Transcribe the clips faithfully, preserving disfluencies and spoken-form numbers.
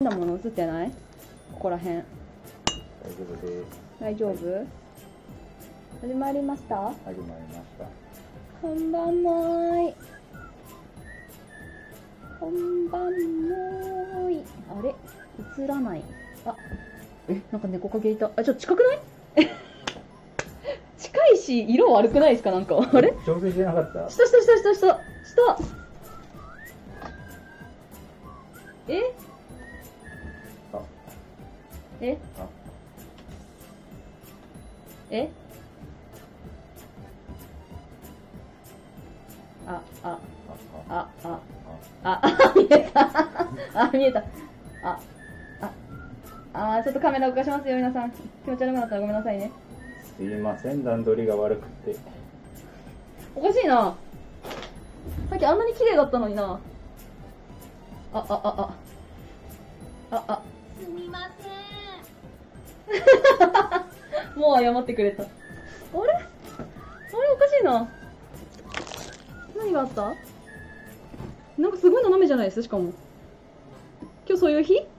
なもの映ってない？ここら辺。 大丈夫です。 大丈夫？始まりました？ 始まりました。 こんばんもーい。こんばんもーい。あれ？映らない。あ、え、なんか猫影いた。あ、ちょっと近くない？近いし、色悪くないですか？なんか。あれ？ 調整してなかった？ 下下下下下下。え？ あ。 え？ あ。 え？あ、あ、あ、あ、あ、あ、見えた。あ、見えた。あ、あ、あ、ちょっとカメラ動かしますよ、皆さん。気持ち悪くなったらごめんなさいね。 すいません、段取りが悪くて。 おかしいな。さっきあんなに綺麗だったのにな。あ、あ、あ、あ。あ、あ。 すみません。もう謝ってくれた。あれ？あれおかしいな。何があった？なんかすごい斜めじゃないです？しかも。今日そういう日？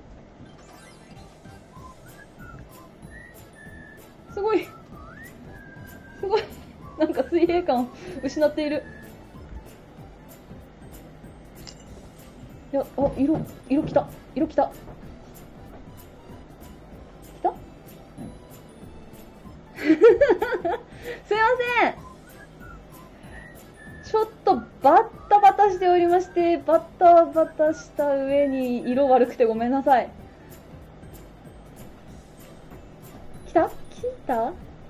すごい。すごい。なんか水平感を失っている。いや、あ、色、色きた。色きた。きた？すいません。ちょっとバッタバタしておりまして、バッタバタした上に色悪くてごめんなさい。来た？来た？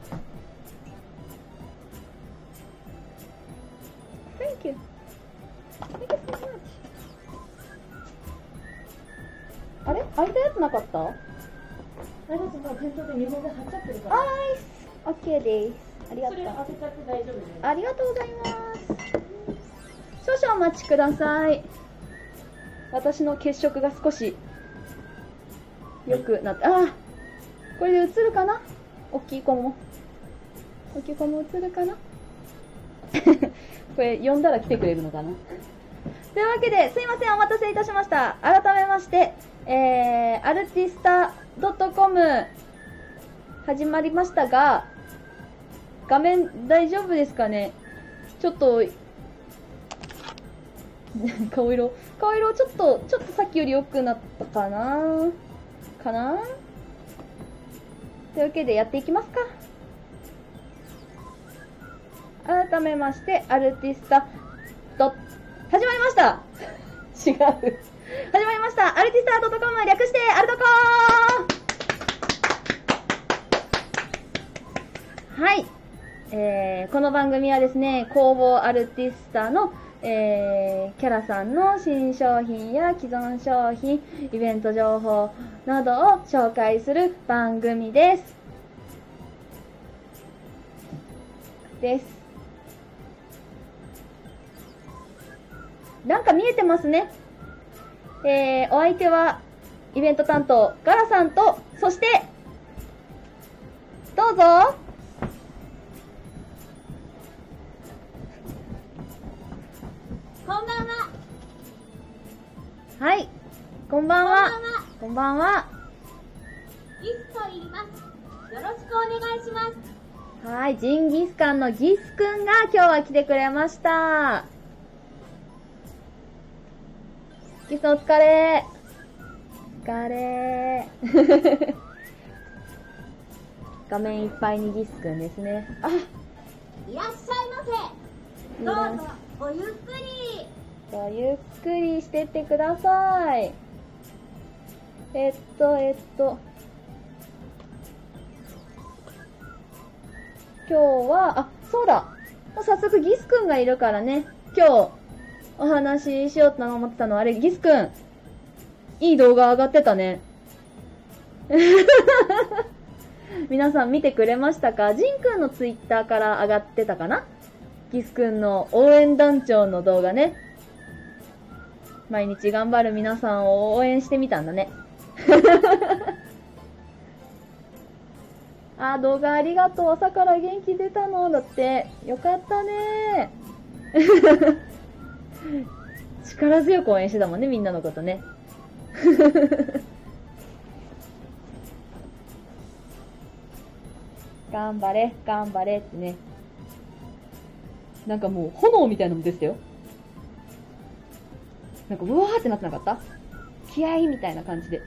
Thank you. Thank you so much. あれ？開いたやつなかった？ ん。あれです、もう店頭で日本で貼っちゃってるから。 あー、ナイス。OK です。ありがとう。 それ当てちゃって大丈夫です。 ありがとうございます。少々お待ちください。私の血色が少し良くなって、ああ、これで映るかな？大きい子も。大きい子も映るかな？これ呼んだら来てくれるのかな？というわけで、すいません、お待たせいたしました。改めまして、えー、アルティスタ .com 始まりましたが、画面大丈夫ですかね？ちょっと、顔色、顔色ちょっと、ちょっとさっきより良くなったかなかなというわけでやっていきますか。改めまして、アルティスタド始まりました違う。始まりました。アルティスタ .com 略して、アルトコー。はい。えー、この番組はですね、工房アルティスタの、えー、キャラさんの新商品や既存商品、イベント情報などを紹介する番組です。です。なんか見えてますね。えー、お相手は、イベント担当、ガラさんと、そして、どうぞ。 こんばんは。 はい。こんばんは。こんばんは。 ギスと言います。よろしくお願いします。 はい。ジンギスカンのギスくんが今日は来てくれました。ギスお疲れ。お疲れ。画面いっぱいにギスくんですね。あ、 いらっしゃいませ。どうぞ、ごゆっくり。 ごゆっくりしてってください。えっと、えっと。今日は、あ、そうだ。もう早速ギスくんがいるからね。今日、お話ししようと思ってたのは、あれ、ギスくん。いい動画上がってたね。皆さん見てくれましたか？ジンくんのツイッターから上がってたかな？ギスくんの応援団長の動画ね。毎日頑張る皆さんを応援してみたんだね。あ、動画ありがとう。朝から元気出たのだって。よかったね。力強く応援してたもんね、みんなのことね。 頑張れ、頑張れってね。なんかもう炎みたいなのも出てたよ。なんかうわーってなってなかった？気合いみたいな感じで。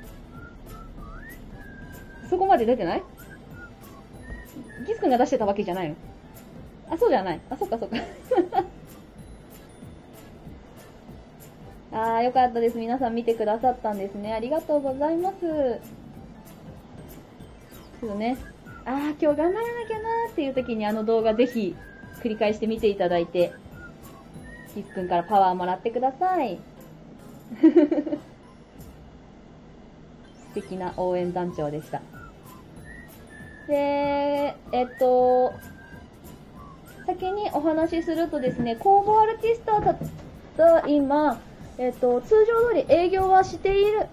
そこまで出てない？ギス君が出してたわけじゃないの？あ、そうじゃない。あ、そっかそっか。あー、よかったです。皆さん見てくださったんですね。ありがとうございます。そうね。あー、今日頑張らなきゃなーっていう時にあの動画ぜひ繰り返して見ていただいて、ギス君からパワーもらってください。素敵な応援団長でした。で、えっと、先にお話しするとですね、工房アルティスタだった今、えっと、通常通り営業はしている。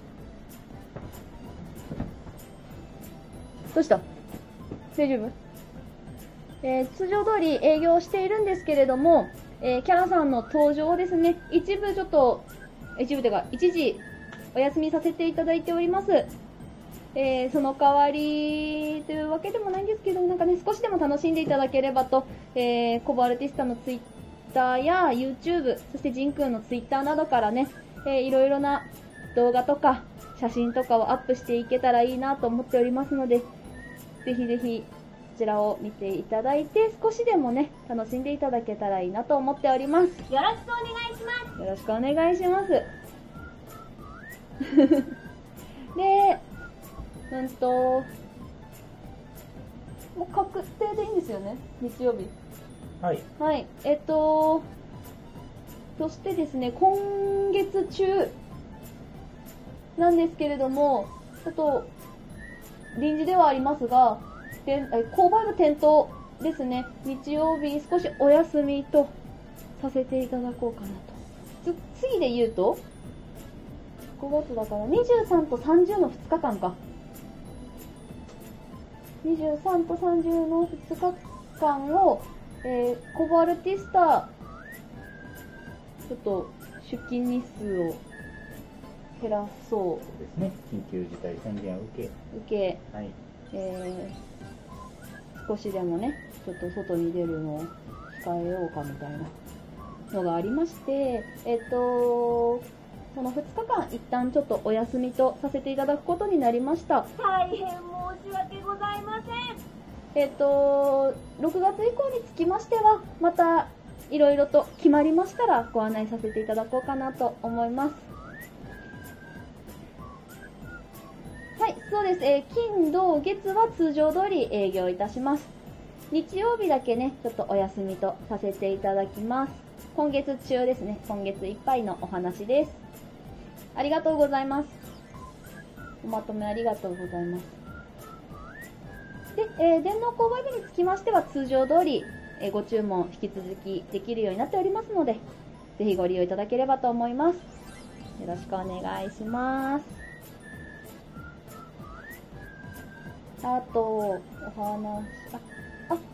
どうした？大丈夫？えー、通常通り営業しているんですけれども、えー、キャラさんの登場をですね、一部ちょっと、一部というか、一時お休みさせていただいております。えー、その代わりというわけでもないんですけど、なんかね、少しでも楽しんでいただければと、えー、コボアルティスタのツイッターや YouTube、そしてジンくんのツイッターなどからね、えー、いろいろな動画とか写真とかをアップしていけたらいいなと思っておりますので、ぜひぜひこちらを見ていただいて、少しでもね、楽しんでいただけたらいいなと思っております。 よろしくお願いします。 よろしくお願いします。で、うんと、もう確定でいいんですよね、日曜日。 はい。 はい、えっと、そしてですね、今月中なんですけれども、ちょっと臨時ではありますが、で購買部店頭ですね、日曜日少しお休みとさせていただこうかなと。つ次で言うと、ごがつだからにじゅうさんとさんじゅうのふつかかんか。にじゅうさんとさんじゅうのふつかかんを、えー、コボアルティスタ、ちょっと出勤日数を減らそそうですね。緊急事態宣言を受け。 う。受け、 はい。 えー、少しでもね、ちょっと外に出るのを控えようかみたいなのがありまして、えっと、このふつかかん一旦ちょっとお休みとさせていただくことになりました。 大変申し訳ございません。 えっと、ろくがつ以降につきましては、またいろいろと決まりましたらご案内させていただこうかなと思います。はい、そうです。えー、金、土、月は通常通り営業いたします。日曜日だけね、ちょっとお休みとさせていただきます。今月中ですね、今月いっぱいのお話です。ありがとうございます。おまとめありがとうございます。で、えー、電脳購買部につきましては通常通り、えー、ご注文引き続きできるようになっておりますので、ぜひご利用いただければと思います。よろしくお願いします。あと、お話、あ、あ、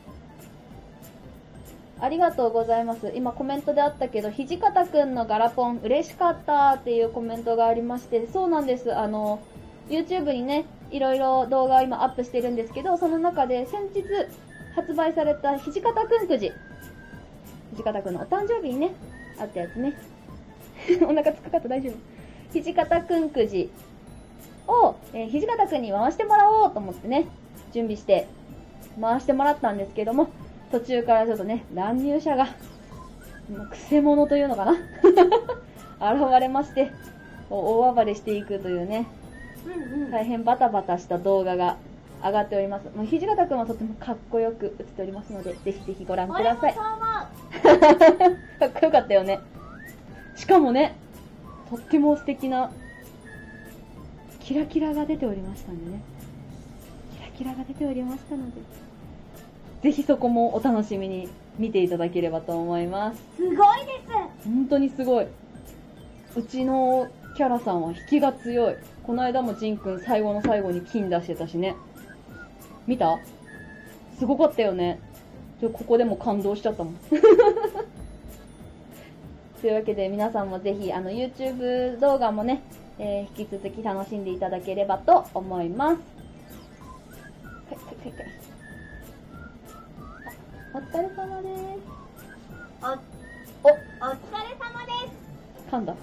ありがとうございます。今コメントであったけど、土方くんのガラポン嬉しかったっていうコメントがありまして、そうなんです。あの、YouTube にね、いろいろ動画を今アップしてるんですけど、その中で先日発売された土方くんくじ。土方くんのお誕生日にね、あったやつね。お腹つくかった大丈夫。土方くんくじを、えー、土方くんに回してもらおうと思ってね、準備して回してもらったんですけども、途中からちょっとね、乱入者が、くせ者というのかな現れまして、大暴れしていくというね、 うんうん。 大変バタバタした動画が上がっております。もう土方くんはとてもかっこよく映っておりますので、ぜひぜひご覧ください。 俺もそう思う。 かっこよかったよね。しかもね、とっても素敵なキラキラが出ておりましたんでね。キラキラが出ておりましたので、ぜひそこもお楽しみに見ていただければと思います。 すごいです。 本当にすごい。うちのキャラさんは引きが強い。この間もジンくん最後の最後に金出してたしね。見た？すごかったよね。ちょここでも感動しちゃったもん。というわけで皆さんもぜひあの YouTube 動画もね、 えー引き続き楽しんでいただければと思います。はいはいはいはい。あ、お疲れ様です。 お、 お、 お疲れ様です。 噛んだ。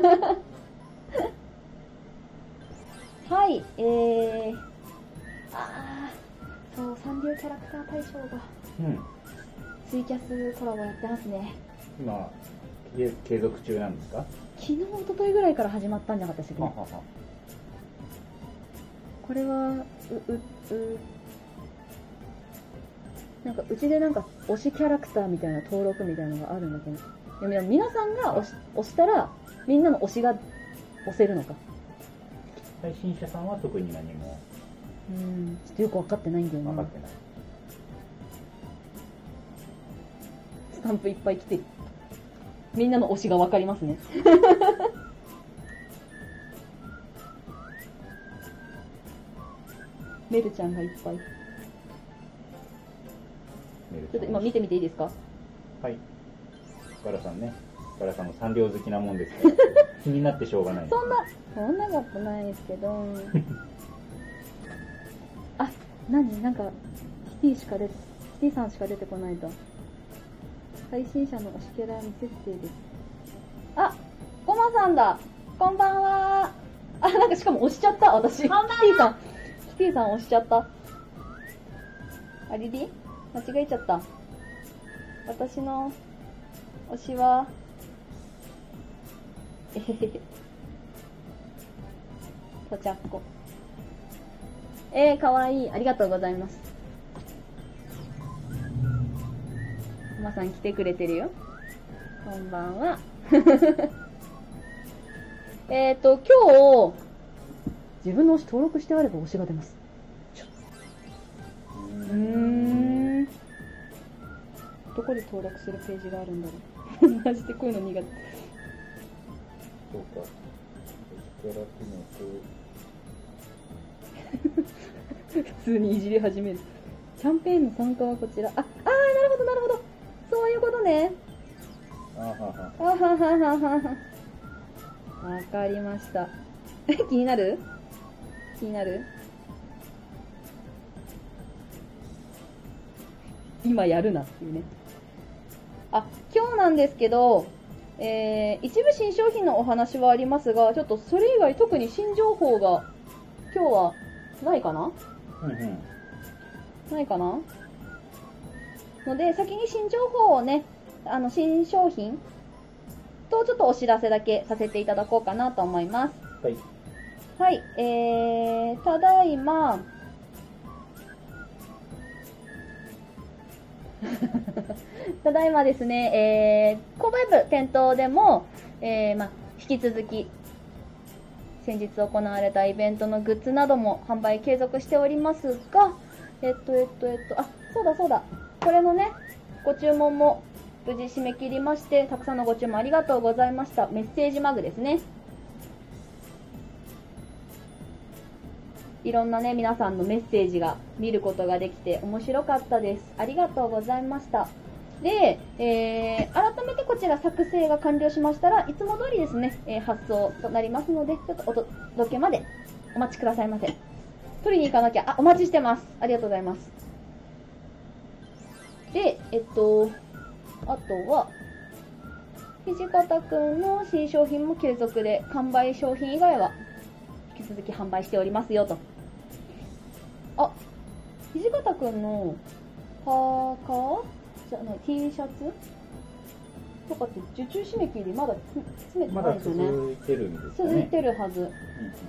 はい、えー、あー、そう、サンリオキャラクター大賞がうん。 ツイキャスコラボやってますね。 今、継継続中なんですか？ 昨日、一昨日ぐらいから始まったんじゃなかったでしたっけね。 ははは。 これは、う、う、う、なんかうちでなんか推しキャラクターみたいな登録みたいなのがあるんだけど、でも皆さんが押し、押したらみんなの推しが押せるのか。 配信者さんは特に何もうん、ちょっとよく分かってないんだよね。 分かってない。 スタンプいっぱい来てる。みんなの推しが分かりますね。メルちゃんがいっぱい。ちょっと今見てみていいですか？ はい。ガラさんね。ガラさんもサンリオ好きなもんですから気になってしょうがない。 そんな、そんなことないですけど。あ、何なんか、キティしか出て、キティさんしか出てこないと。配信者の推しキャラ未設定です。あ、ゴマさんだ。こんばんは。あ、なんかしかも押しちゃった、私。キテこんばんはィさん。キティさん押しちゃった。ありり間違えちゃった。私の推しは、えへへへ。とちゃっこ。えー、かわいい。ありがとうございます。おまさん来てくれてるよ。こんばんは。えっと、今日、自分の推し登録してあれば推しが出ます。うーん。どこで登録するページがあるんだろう。マジでこういうの苦手。 そうか。キャラ機能と普通にいじり始める。キャンペーンの参加はこちら。あ、あー、なるほど、なるほど。そういうことね。 あはは。 あははははは。わかりました。気になる？気になる？今やるなっていうね。あ、今日なんですけど、えー、一部新商品のお話はありますが、ちょっとそれ以外特に新情報が今日はないかな？ うんうん。 ないかなので、先に新情報をね、あの、新商品とちょっとお知らせだけさせていただこうかなと思います。 はい。 はい、えー、ただいま、ただいまですね、えー、購買部店頭でも、えー、ま、引き続き、先日行われたイベントのグッズなども販売継続しておりますが、えっと、えっと、えっと、あ、そうだそうだ、これのね、ご注文も無事締め切りまして、たくさんのご注文ありがとうございました。メッセージマグですね。いろんなね、皆さんのメッセージが見ることができて面白かったです。ありがとうございました。で、えー、改めてこちら作成が完了しましたらいつも通りですね、えー、発送となりますので、ちょっとお届けまでお待ちくださいませ。取りに行かなきゃ。あ、お待ちしてます。ありがとうございます。で、えっとあとは土方くんの新商品も継続で、完売商品以外は引き続き販売しておりますよと。あ、土方くんのパーカーじゃない T シャツとかって受注締め切りまだ詰めてまだないですよね。 続いてるんですかね。 続いてるはず。 うんうん。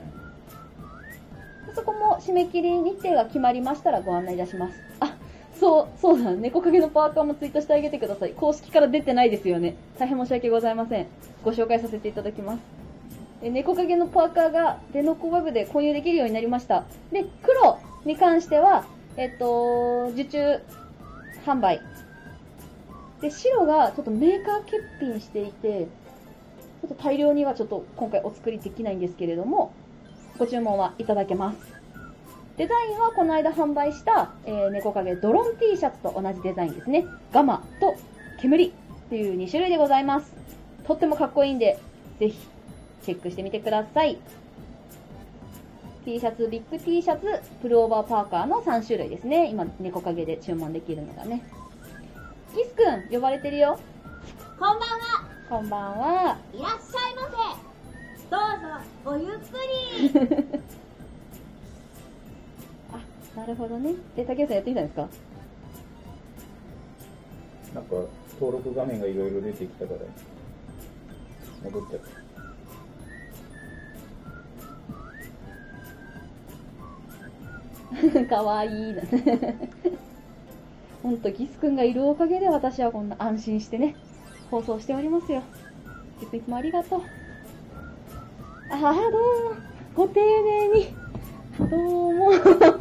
そこも締め切り日程が決まりましたらご案内いたします。あ、そう、そうだ、猫影のパーカーもツイートしてあげてください。公式から出てないですよね。大変申し訳ございません。ご紹介させていただきます。え猫影のパーカーがデノコウェブで購入できるようになりました。で、黒に関しては、えっと、受注販売。で、白がちょっとメーカー欠品していて、ちょっと大量にはちょっと今回お作りできないんですけれども、ご注文はいただけます。デザインはこの間販売した、えー、猫影ドロン T シャツと同じデザインですね。ガマと煙っていうに種類でございます。とってもかっこいいんで、ぜひチェックしてみてください。T シャツ、ビッグ T シャツ、プルオーバーパーカーのさん種類ですね。今、猫影で注文できるのがね。ギスくん、呼ばれてるよ。 こんばんは。 こんばんは。 いらっしゃいませ。どうぞ、ごゆっくり。 あ、なるほどね。で、竹内さんやってみたんですか？ なんか、登録画面がいろいろ出てきたから、戻っちゃった。 かわいいな。ほんと、ギスくんがいるおかげで私はこんな安心してね、放送しておりますよ。ギスいつもありがとう。ああ、どうも。ご丁寧に。どうも。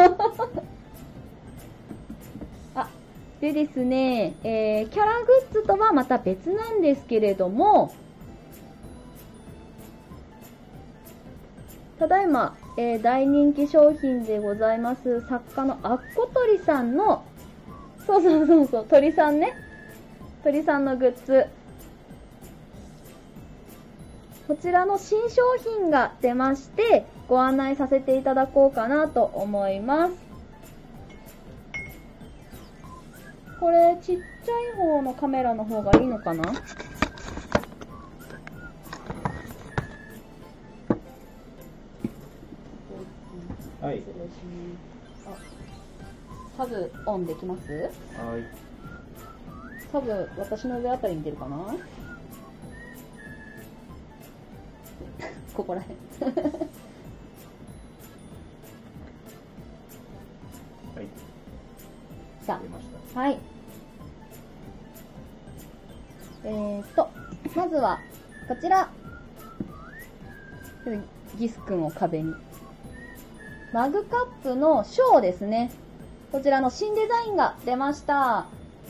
あ、でですね、えー、キャラグッズとはまた別なんですけれども、ただいま、えー、大人気商品でございます作家のアッコ鳥さんの、そうそうそうそう、鳥さんね、鳥さんのグッズ、こちらの新商品が出ましてご案内させていただこうかなと思います。これちっちゃい方のカメラの方がいいのかな？ はい。 失礼します。あ、サブオンできます？ はい。 サブ、私の上あたりに出るかな？ここらへん。 はい。 さ出ました。 あ、はい。えーと、まずは、こちら。ギスくんを壁に。マグカップのショーですね。こちらの新デザインが出ました。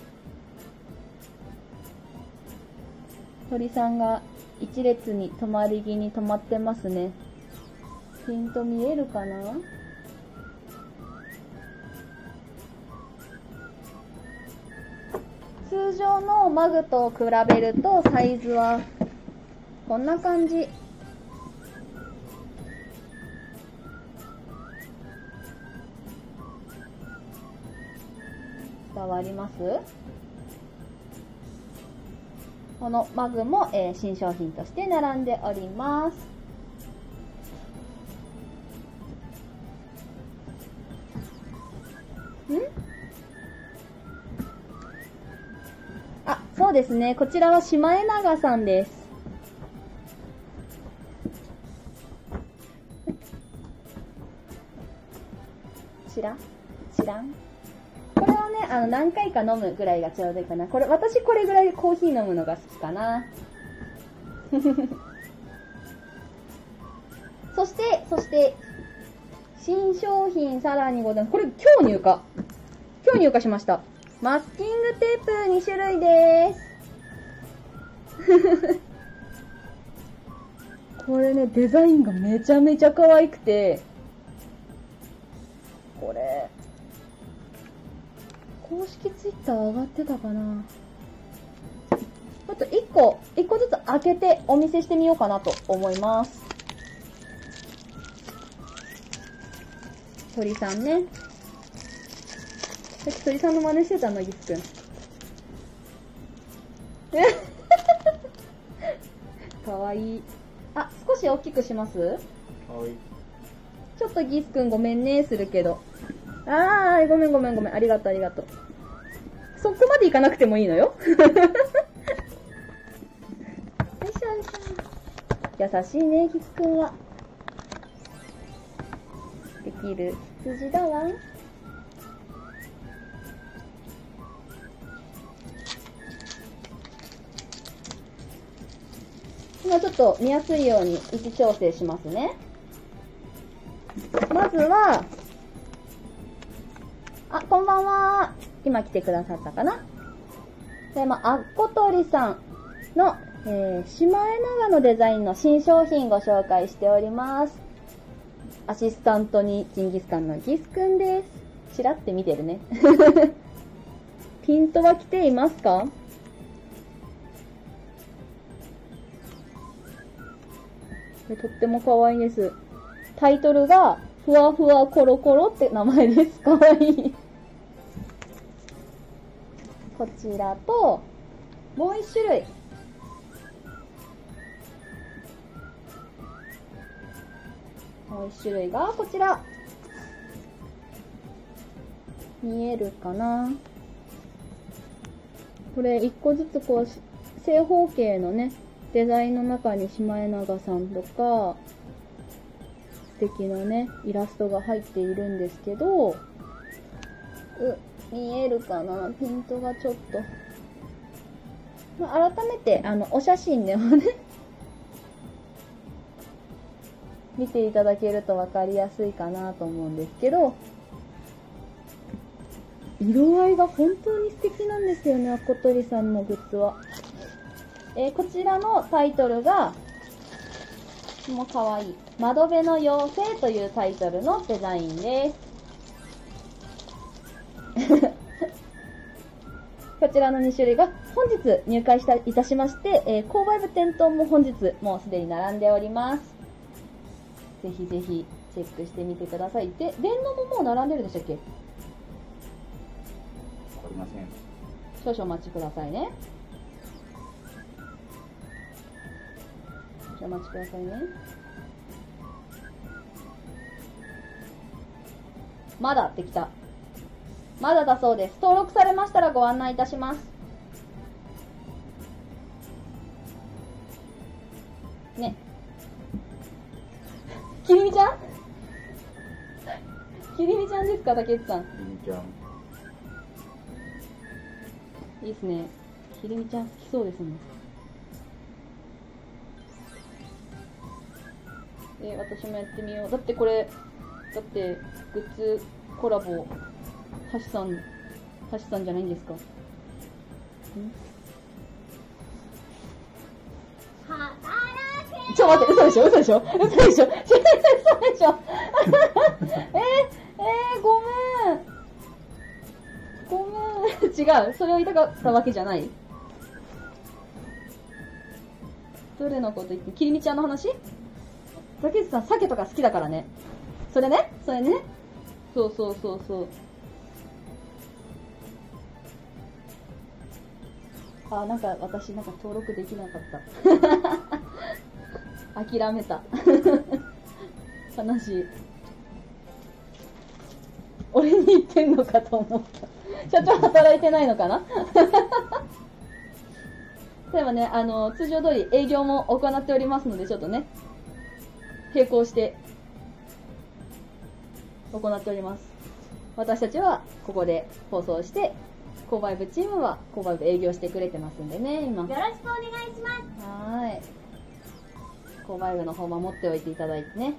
鳥さんが一列に止まり木に止まってますね。ピンと見えるかな？通常のマグと比べるとサイズはこんな感じ。伝わります？このマグも、えー、新商品として並んでおります。ん？あ、そうですね。こちらはシマエナガさんです。知らん？知らん？これはね、あの、何回か飲むぐらいがちょうどいいかな。これ、私これぐらいコーヒー飲むのが好きかな。そして、そして、新商品さらにございます。これ、今日入荷。今日入荷しました。マスキングテープに種類です。これね、デザインがめちゃめちゃ可愛くて、これ、公式ツイッター上がってたかな。ちょっといっこ、いっこずつ開けてお見せしてみようかなと思います。鳥さんね。さっき鳥さんの真似してたの、ギスくん。かわいい。あ、少し大きくします？ はい。 ちょっとギスくんごめんね、するけど。あー、ごめんごめんごめん。ありがとうありがとう。そこまでいかなくてもいいのよ。よいしょよいしょ。優しいね、ギスくんは。できる羊だわ。今ちょっと見やすいように位置調整しますね。まずは、あ、こんばんは。今来てくださったかな。で、まあ、アッコトリさんの、えー、シマエナガのデザインの新商品ご紹介しております。アシスタントにジンギスカンのギスくんです。ちらって見てるね。ピントは来ていますか？ れとっても可愛いです。タイトルが、ふわふわコロコロって名前です。可愛い。こちらと、もう一種類。もう一種類がこちら。見えるかな？これ一個ずつこう、正方形のね、デザインの中にシマエナガさんとか、素敵なね、イラストが入っているんですけど、う、見えるかな？ピントがちょっと。まあ、改めて、あの、お写真でもね、見ていただけると分かりやすいかなと思うんですけど、色合いが本当に素敵なんですよね、あことりさんのグッズは。えー、こちらのタイトルが、もうかわいい。窓辺の妖精というタイトルのデザインです。こちらのに種類が本日入会したいたしまして、えー、購買部店頭も本日もうすでに並んでおります。ぜひぜひチェックしてみてください。で、電脳ももう並んでるでしたっけ？ わかりません。 少々お待ちくださいね。少々お待ちくださいね。まだってきた。まだだそうです。登録されましたらご案内いたします。ね。きりみちゃんきりみちゃんですか、竹内さん。 きりみちゃん。 いいですね。きりみちゃん好きそうですね。えー、私もやってみよう。だってこれ、だってグッズコラボ、はしさん、はしさんじゃないんですか？ん？ちょっと待って、嘘でしょ嘘でしょ嘘でしょ嘘でしょえー、えー、ごめん。ごめん。違う。それを言いたかったわけじゃない。どれのこと言って、きりみちゃんの話？竹内さん、鮭とか好きだからね。それねそれね。そうそうそうそう。あ、なんか私なんか登録できなかった。諦めた。悲しい。俺に言ってんのかと思った。社長働いてないのかなでもね、あの、通常通り営業も行っておりますので、ちょっとね、並行して行っております。私たちはここで放送して、購買部チームは購買部営業してくれてますんでね、今。 よろしくお願いします。 はーい。購買部の方守っておいていただいてね。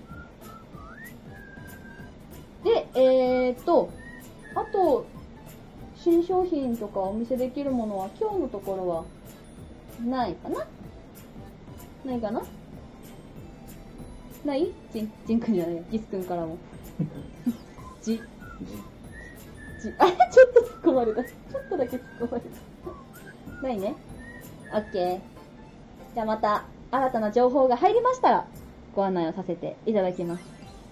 で、えーっと、あと、新商品とかお見せできるものは今日のところはないかな？ないかな？ないジン、ジンくんじゃないよ。ギスくんからも。じ、じ、あれちょっと突っ込まれた。ちょっとだけ突っ込まれた。ないね。オッケー。じゃあまた、新たな情報が入りましたら、ご案内をさせていただきます。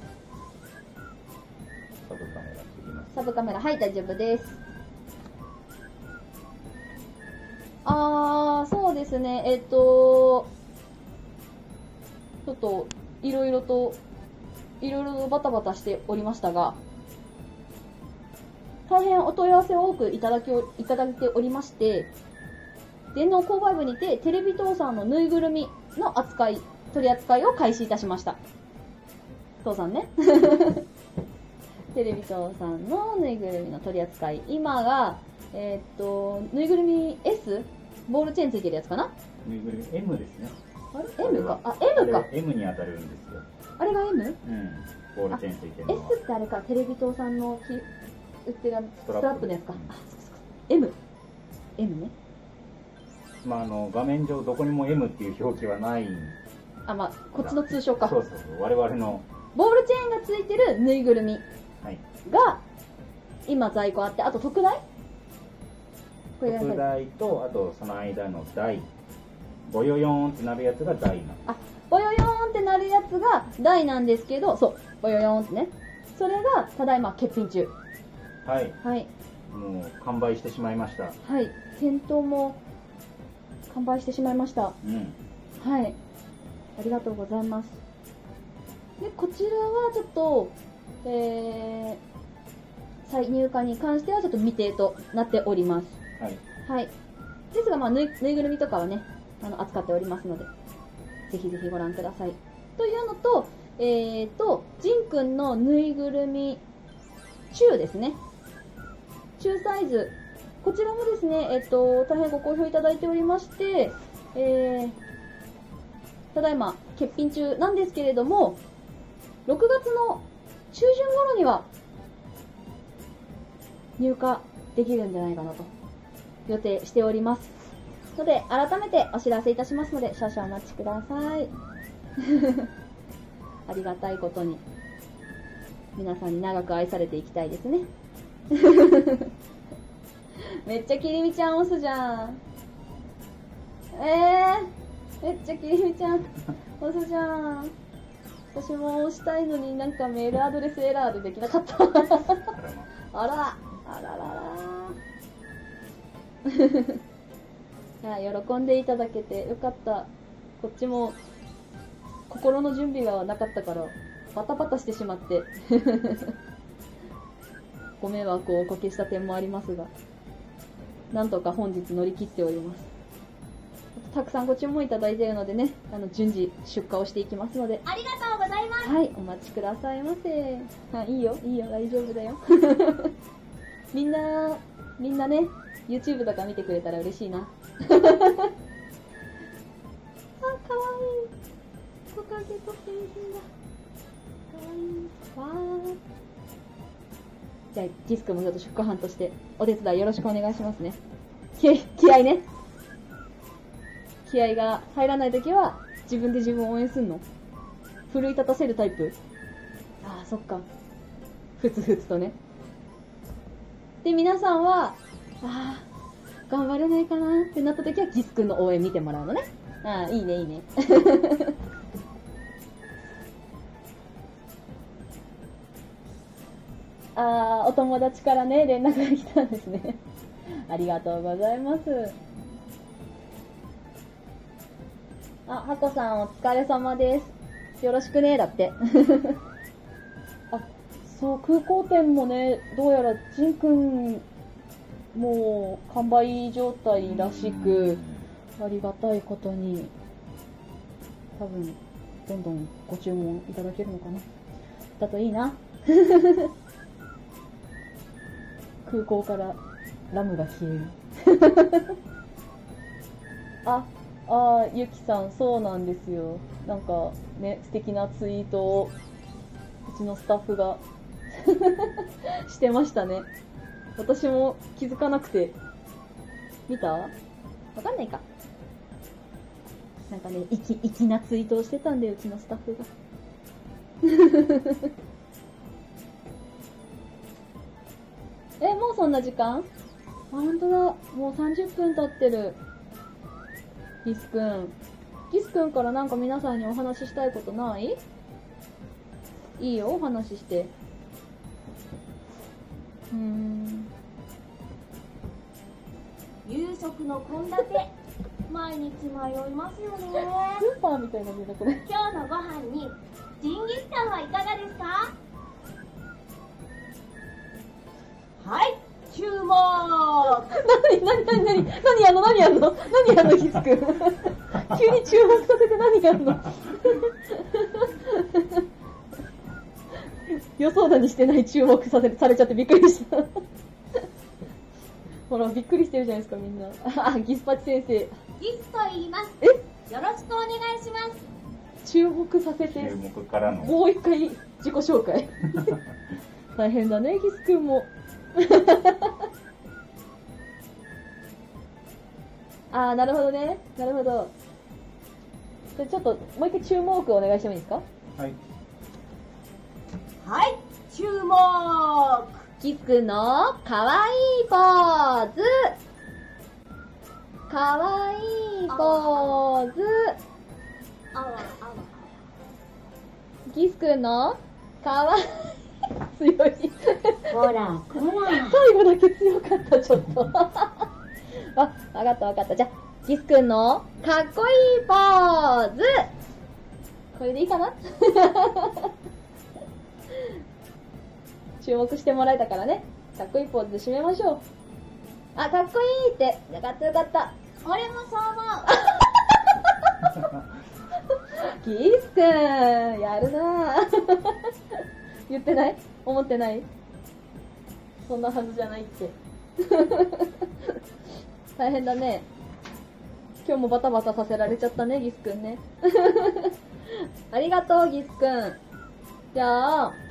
サブカメラ切ります。 サブカメラ、はい、大丈夫です。あー、そうですね、えっと、ちょっと、いろいろと、いろいろとバタバタしておりましたが、大変お問い合わせを多くいただきお、いただいておりまして、電脳購買部にてテレビ父さんのぬいぐるみの扱い、取り扱いを開始いたしました。父さんね。テレビ父さんのぬいぐるみの取り扱い。今が、えー、っと、ぬいぐるみ S？ ボールチェーンついてるやつかな？ ぬいぐるみ M ですね。 あれ ?M か。あ、M か。 M に当たるんですよ。 あれが M？ うん。ボールチェーンついてるのは。 S ってあれか、テレビ塔さんのき売ってるストラップのやつか。 うんあ、そうそうそう。M。M ね。 まあ、あの、画面上どこにも M っていう表記はない。 あ、まあ、こっちの通称か。 そうそうそう。我々の。 ボールチェーンがついてるぬいぐるみはい。 が、今在庫あって、あと特大これが特大と、あとその間の台。ボヨヨーンってなるやつが台なの。 あ、 ボヨヨーンってなるやつが大なんですけど、そう、ボヨヨーンってね。それが、ただいま欠品中。 はい。 はい。 もう、完売してしまいました。 はい。店頭も、完売してしまいました。 うん。 はい。ありがとうございます。で、こちらはちょっと、えー、再入荷に関してはちょっと未定となっております。 はい。 はい。ですが、まあ、ぬい、ぬいぐるみとかはね、あの、扱っておりますので、ぜひぜひご覧ください。というのと、えーと、ジンくんのぬいぐるみ、中ですね。中サイズ。こちらもですね、えっと、大変ご好評いただいておりまして、えー、ただいま欠品中なんですけれども、ろくがつの中旬頃には入荷できるんじゃないかなと予定しておりますので、改めてお知らせいたしますので少々お待ちください。ありがたいことに皆さんに長く愛されていきたいですね。めっちゃきりみちゃん押すじゃん。えー、めっちゃきりみちゃん押すじゃん。私も押したいのになんかメールアドレスエラーでできなかった。あら、あららら。いや、喜んでいただけてよかった。こっちも心の準備がなかったからバタバタしてしまってご迷惑をおかけした点もありますが、なんとか本日乗り切っております。たくさんご注文いただいているのでね、あの順次出荷をしていきますので、 ありがとうございます。 はい、お待ちくださいませ。あ、いいよ、いいよ、大丈夫だよ。みんな、みんなね、YouTube とか見てくれたら嬉しいな。あ、かわいい。トカゲとペンギンだ。かわいい。わー。じゃあ、ディスクもちょっと出荷班としてお手伝いよろしくお願いしますね。気、気合いね。気合が入らないときは自分で自分を応援すんの？奮い立たせるタイプ？ああ、そっか。ふつふつとね。で、皆さんは、ああ、頑張れないかなってなったときはギスくんの応援見てもらうのね。ああ、いいね、いいね。ああ、お友達からね、連絡が来たんですね。ありがとうございます。あ、ハコさんお疲れ様です。よろしくね、だって。あ、そう、空港店もね、どうやらジンくん、もう完売状態らしく、ありがたいことに、多分、どんどんご注文いただけるのかな。だといいな。空港からラムが消える。あ、あー、ゆきさん、そうなんですよ。なんかね、素敵なツイートをうちのスタッフがしてましたね。私も気づかなくて。見た？わかんないか。なんかね、粋、粋なツイートをしてたんで、うちのスタッフが。え、もうそんな時間？あ、ほんとだ。もうさんじゅっぷん経ってる。ギスくん。ギスくんからなんか皆さんにお話ししたいことない？いいよ、お話しして。うーん。 夕食の献立、毎日迷いますよね。 スーパーみたいなね、これ。 今日のご飯にジンギスカンはいかがですか？はい、注目。 なになになになに何やんの何やんの何やんのギスくん。急に注目させて何やんの。予想だにしてない注目させされちゃってびっくりした。ほら、びっくりしてるじゃないですか、みんな。あ、ギスパチ先生。 ギスと言います。 え？ よろしくお願いします。 注目させて。 注目からの。 もう一回自己紹介。大変だね、ギスくんも。あー、なるほどね。なるほど。じゃちょっと、もう一回注目お願いしてもいいですか？ はい。 はい、注目。 ギスくんのかわいいポーズ。かわいいポーズ。 あわあわ。 ギスくんのかわいい強いほらほら。 最後だけ強かったちょっとあ、わかったわかった。じゃあギスくんのかっこいいポーズ、これでいいかな注目してもらえたからね、かっこいいポーズで締めましょう。あ、かっこいいって、よかったよかった。 俺もそう思う。 ギスくんやるな言ってない？思ってない？そんなはずじゃないって大変だね。今日もバタバタさせられちゃったね、ギスくんねありがとう、ギスくん。じゃあ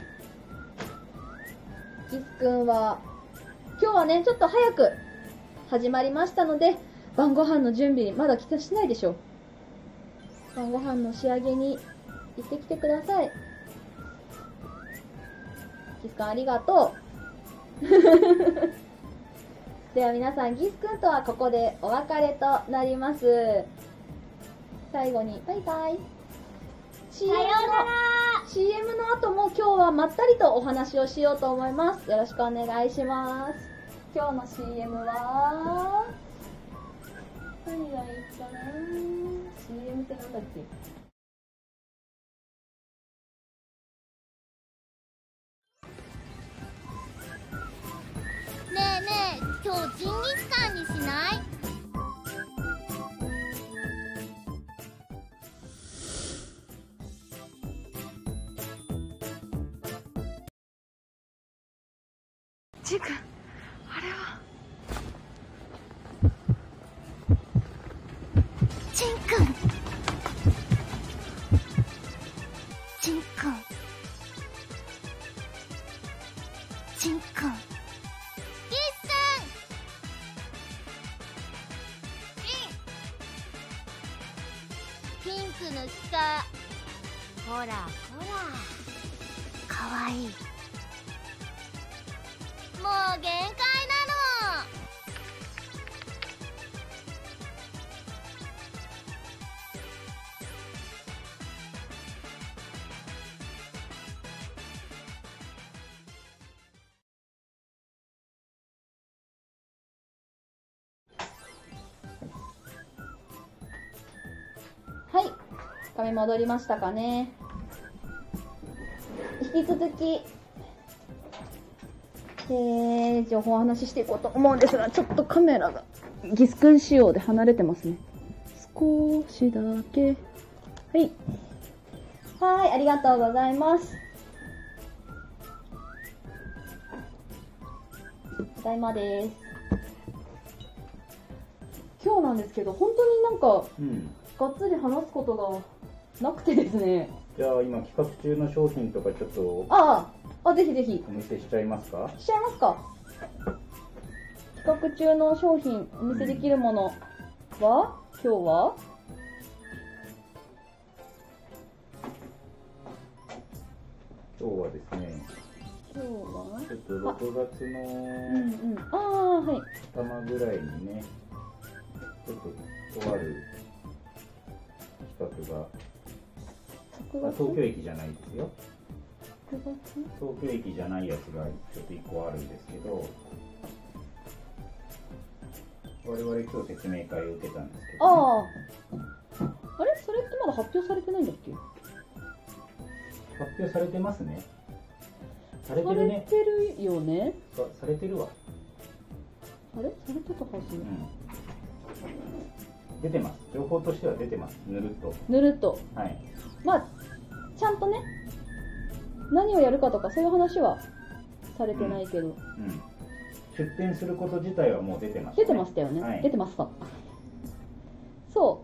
ギスくんは今日はねちょっと早く始まりましたので、晩ご飯の準備まだ来たしないでしょ。晩ご飯の仕上げに行ってきてください。ギスくんありがとうでは皆さん、ギスくんとはここでお別れとなります。最後にバイバイ。 シーエム の シーエム の後も今日はまったりとお話をしようと思います。よろしくお願いします。今日の シーエム は何がいいかな。 シーエム ってなんだっけ。 ねえねえ、今日ジンギスカンにしない？ ジンくん、あれは。 ジンくん。ジンくん。ジンくん。ピンクの鹿、ほらほら、かわいい。もう限界なの。 はい、画面戻りましたかね。引き続き、えー、情報をお話ししていこうと思うんですが、ちょっとカメラがギスくん仕様で離れてますね。少しだけ。はい。はい、ありがとうございます。ただいまです。今日なんですけど、本当になんか、 うんがっつり話すことがなくてですね。 じゃあ今企画中の商品とかちょっとああ、あ、ぜひぜひ。 お見せしちゃいますか？ しちゃいますか。企画中の商品、お見せできるものは、今日は今日はですね、 今日はちょっとろくがつのうんうん。ああ、はい。 頭ぐらいにね、ちょっととある企画が、あ、東京駅じゃないですよ。 ろくがつ東京駅じゃないやつがちょっといっこあるんですけど、我々今日説明会を受けたんですけど、ね、 ああ。あれそれってまだ発表されてないんだっけ？ 発表されてますね。されてされるね。 てるよね。 さされてるわ。 あれされてたはず。 うん。出てます。情報としては出てます。ぬるっと。 ぬるっと。 はい。 まあ、ちゃんとね、何をやるかとかそういう話はされてないけど。 うん。出店すること自体はもう出てました、ね。 出てましたよね。 はい、 出てますか。そう。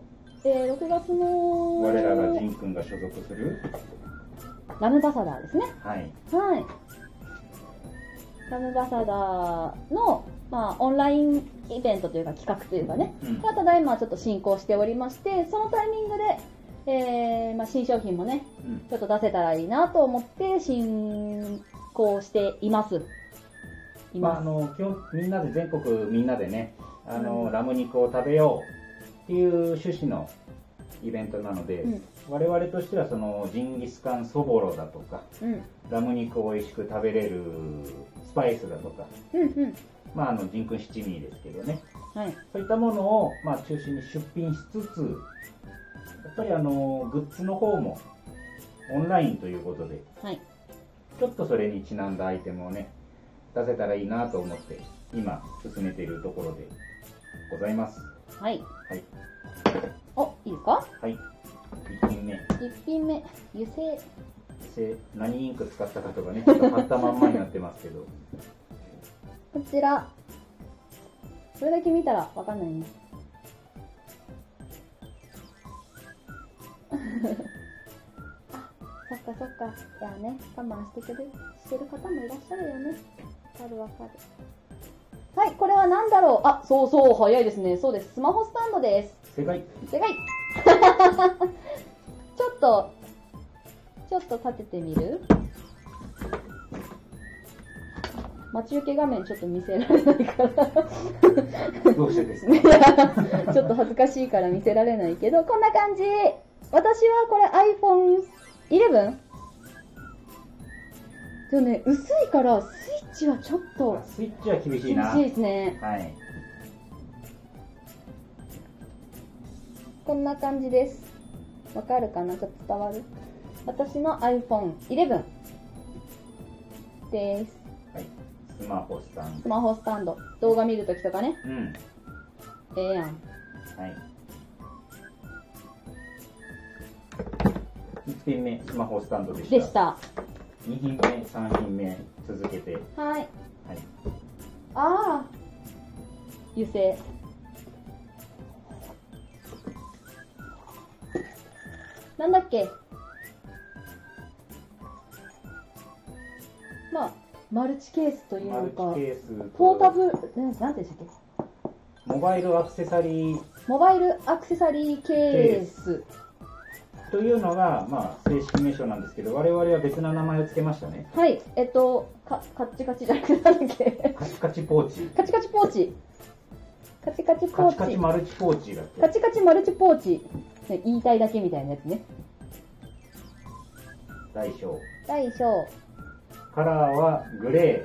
えー、ろくがつの我らがジンくんが所属するラムバサダーですね。 はい。 はい。ラムバサダーの、まあ、オンラインイベントというか企画というかね、 うん、 がただいまちょっと進行しておりまして、そのタイミングで、えーまあ、新商品もね、 うん、 ちょっと出せたらいいなと思って進行しています。いまあ、 ます。 あの基本みんなで全国みんなでね、あの、 うん、 ラム肉を食べようっていう趣旨のイベントなので、 うん、 我々としてはそのジンギスカンそぼろだとか、 うん、 ラム肉を美味しく食べれるスパイスだとか、 うんうんまああのジンクン七味ですけどね、 はい、 そういったものをまあ中心に出品しつつ、やっぱりあのグッズの方もオンラインということで、 はい、 ちょっとそれにちなんだアイテムをね出せたらいいなと思って今進めているところでございます。 はい。 はい。 お、いいですか？ はい。いっぴんめ。いっぴんめ、油性。 油性、何インク使ったかとかね、ちょっと貼ったまんまになってますけど。 こちら。それだけ見たらわかんないね。あ、そっかそっか。いやね、我慢してくれ、してる方もいらっしゃるよね。わかるわかる。はい、これは何だろう。あ、そうそう、早いですね。そうです。スマホスタンドです。 正解。 正解。ちょっと、ちょっと立ててみる？待ち受け画面ちょっと見せられないから。 どうしてですか？ ちょっと恥ずかしいから見せられないけど、こんな感じ。私はこれ アイフォンイレブン？ でもね、薄いからスイッチはちょっとスイッチは厳しいな。 厳しいですね。 はい。 こんな感じです。わかるかな？ちょっと伝わる？私の アイフォンイレブン です。 はい。スマホスタンド。 スマホスタンド。動画見るときとかね。 うん。 ええやん。 はい。いっぴんめ、スマホスタンドでした。 でした。 にひんめ、さんひんめ、続けて。 はい。はい。 ああ。油性。なんだっけ？まあ、マルチケースというのか、 マルチケースポータブル、なんて言うんでしたっけ？ モバイルアクセサリー。 モバイルアクセサリーケース。 というのが、まあ、正式名称なんですけど、我々は別な名前を付けましたね。 はい、えっと、かカッチカチじゃなくて、なんだっけ？ カチカチポーチ。 カチカチポーチ。カチカチポーチ。 カチカチマルチポーチだっけ？ カチカチマルチポーチ。ね、言いたいだけみたいなやつね。 大小。 大小。 カラーはグレ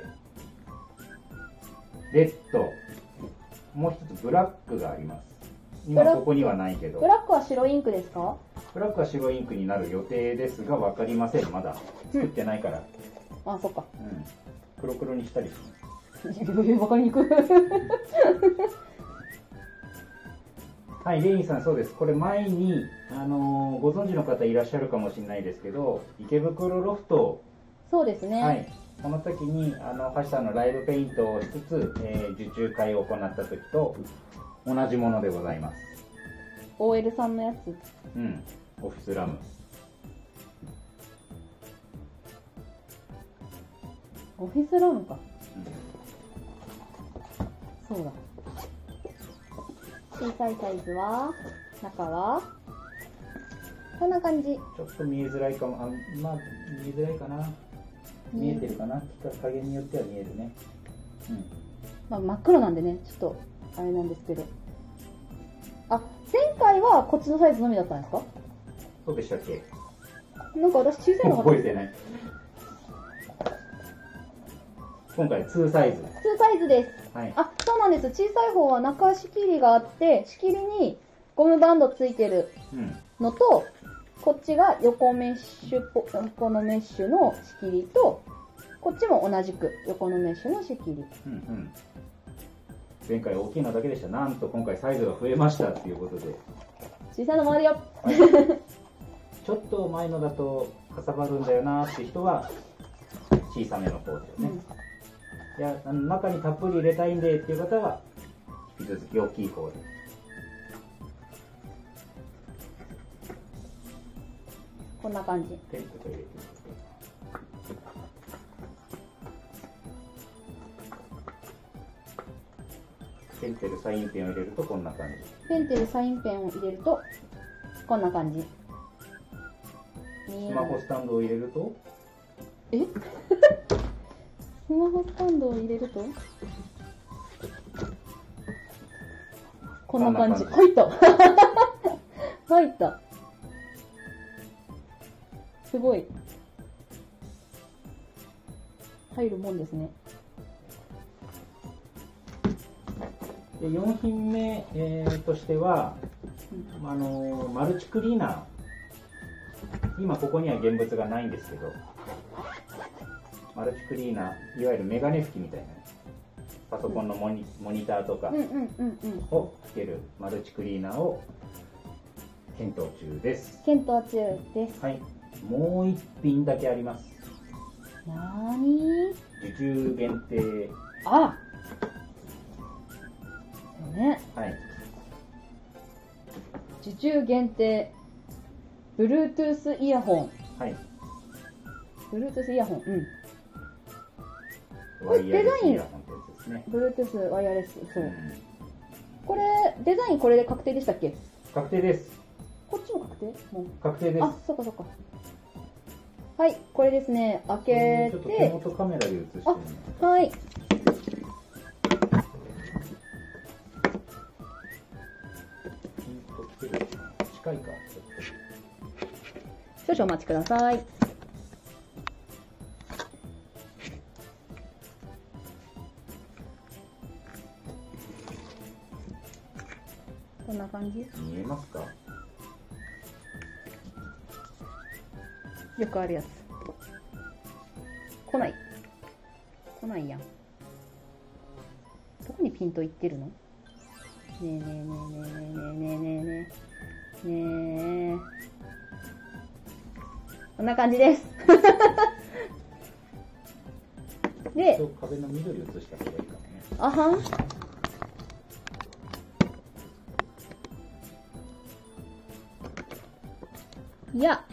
ー、レッド、もう一つブラックがあります。今ここにはないけど。 ブラックは白インクですか？ ブラックは白インクになる予定ですが、わかりません。まだ作ってないから。 うん、あ、そっか。 うん。黒黒にしたりします。 わかりにくい。 はい、レインさん、そうです。これ前に、あのー、ご存知の方いらっしゃるかもしれないですけど、池袋ロフト、 そうですね。 はい、この時にあの橋さんのライブペイントをしつつ、えー、受注会を行った時と同じものでございます。 オーエル さんのやつ。 うん、オフィスラム。 オフィスラムか。うん、そうだ。小さいサイズは、中は、こんな感じ。 ちょっと見えづらいかも、あ、まあ、見えづらいかな。見えてるかな、加減によっては見えるね。うん。 まあ、真っ黒なんでね、ちょっと、あれなんですけど。あ、前回はこっちのサイズのみだったんですか？ そうでしたっけ？ なんか私小さいのが覚えてない。今回にサイズ。 にサイズです。 はい。 あ、そうなんです。小さい方は中仕切りがあって、仕切りにゴムバンドついてるのと、うん、こっちが横メッシュ、横のメッシュの仕切りと、こっちも同じく横のメッシュの仕切り。うんうん。 前回大きいのだけでした。なんと今回サイズが増えましたっていうことで。 小さいのもあるよ。はい、 ちょっと前のだとかさばるんだよなって人は小さめの方ですね。うん、いや、あの中にたっぷり入れたいんでっていう方は引き続き大きい方で。 こんな感じ。 テントと入れていく。ペンテルサインペンを入れるとこんな感じ。 ペンテルサインペンを入れるとこんな感じ。 スマホスタンドを入れるとえスマホスタンドを入れるとこんな感じ。入った入った。 すごい。入るもんですね。 でよん品目、えー、としては、うん、あのー、マルチクリーナー。今ここには現物がないんですけど、マルチクリーナー、いわゆるメガネ拭きみたいな、パソコンのモニ、モニターとかをつけるマルチクリーナーを検討中です。 検討中です。 はい。もう一品だけあります。 なーに？ 受注限定。 あね。 はい。 受注限定。Bluetooth イヤホン。 はい。 Bluetooth イヤホン。うん。 ワイヤレスイヤホンってやつですね。 Bluetooth ワイヤレス。そう。 うん、 これ、デザインこれで確定でしたっけ？ 確定です。 こっちも確定？もう。 確定です。 あ、そっかそっか。はい、これですね。開けて。 ちょっと手元カメラで映してみます。 あ、はい。 近いか。 少々お待ちください。こんな感じ？ 見えますか？ よくあるやつ。来ない。来ないやん。どこにピントいってるの？ねえねえねえねえねえねえねえねえねえねえ。こんな感じです。で、 壁の緑映した方がいいかもね。 あはん。いや。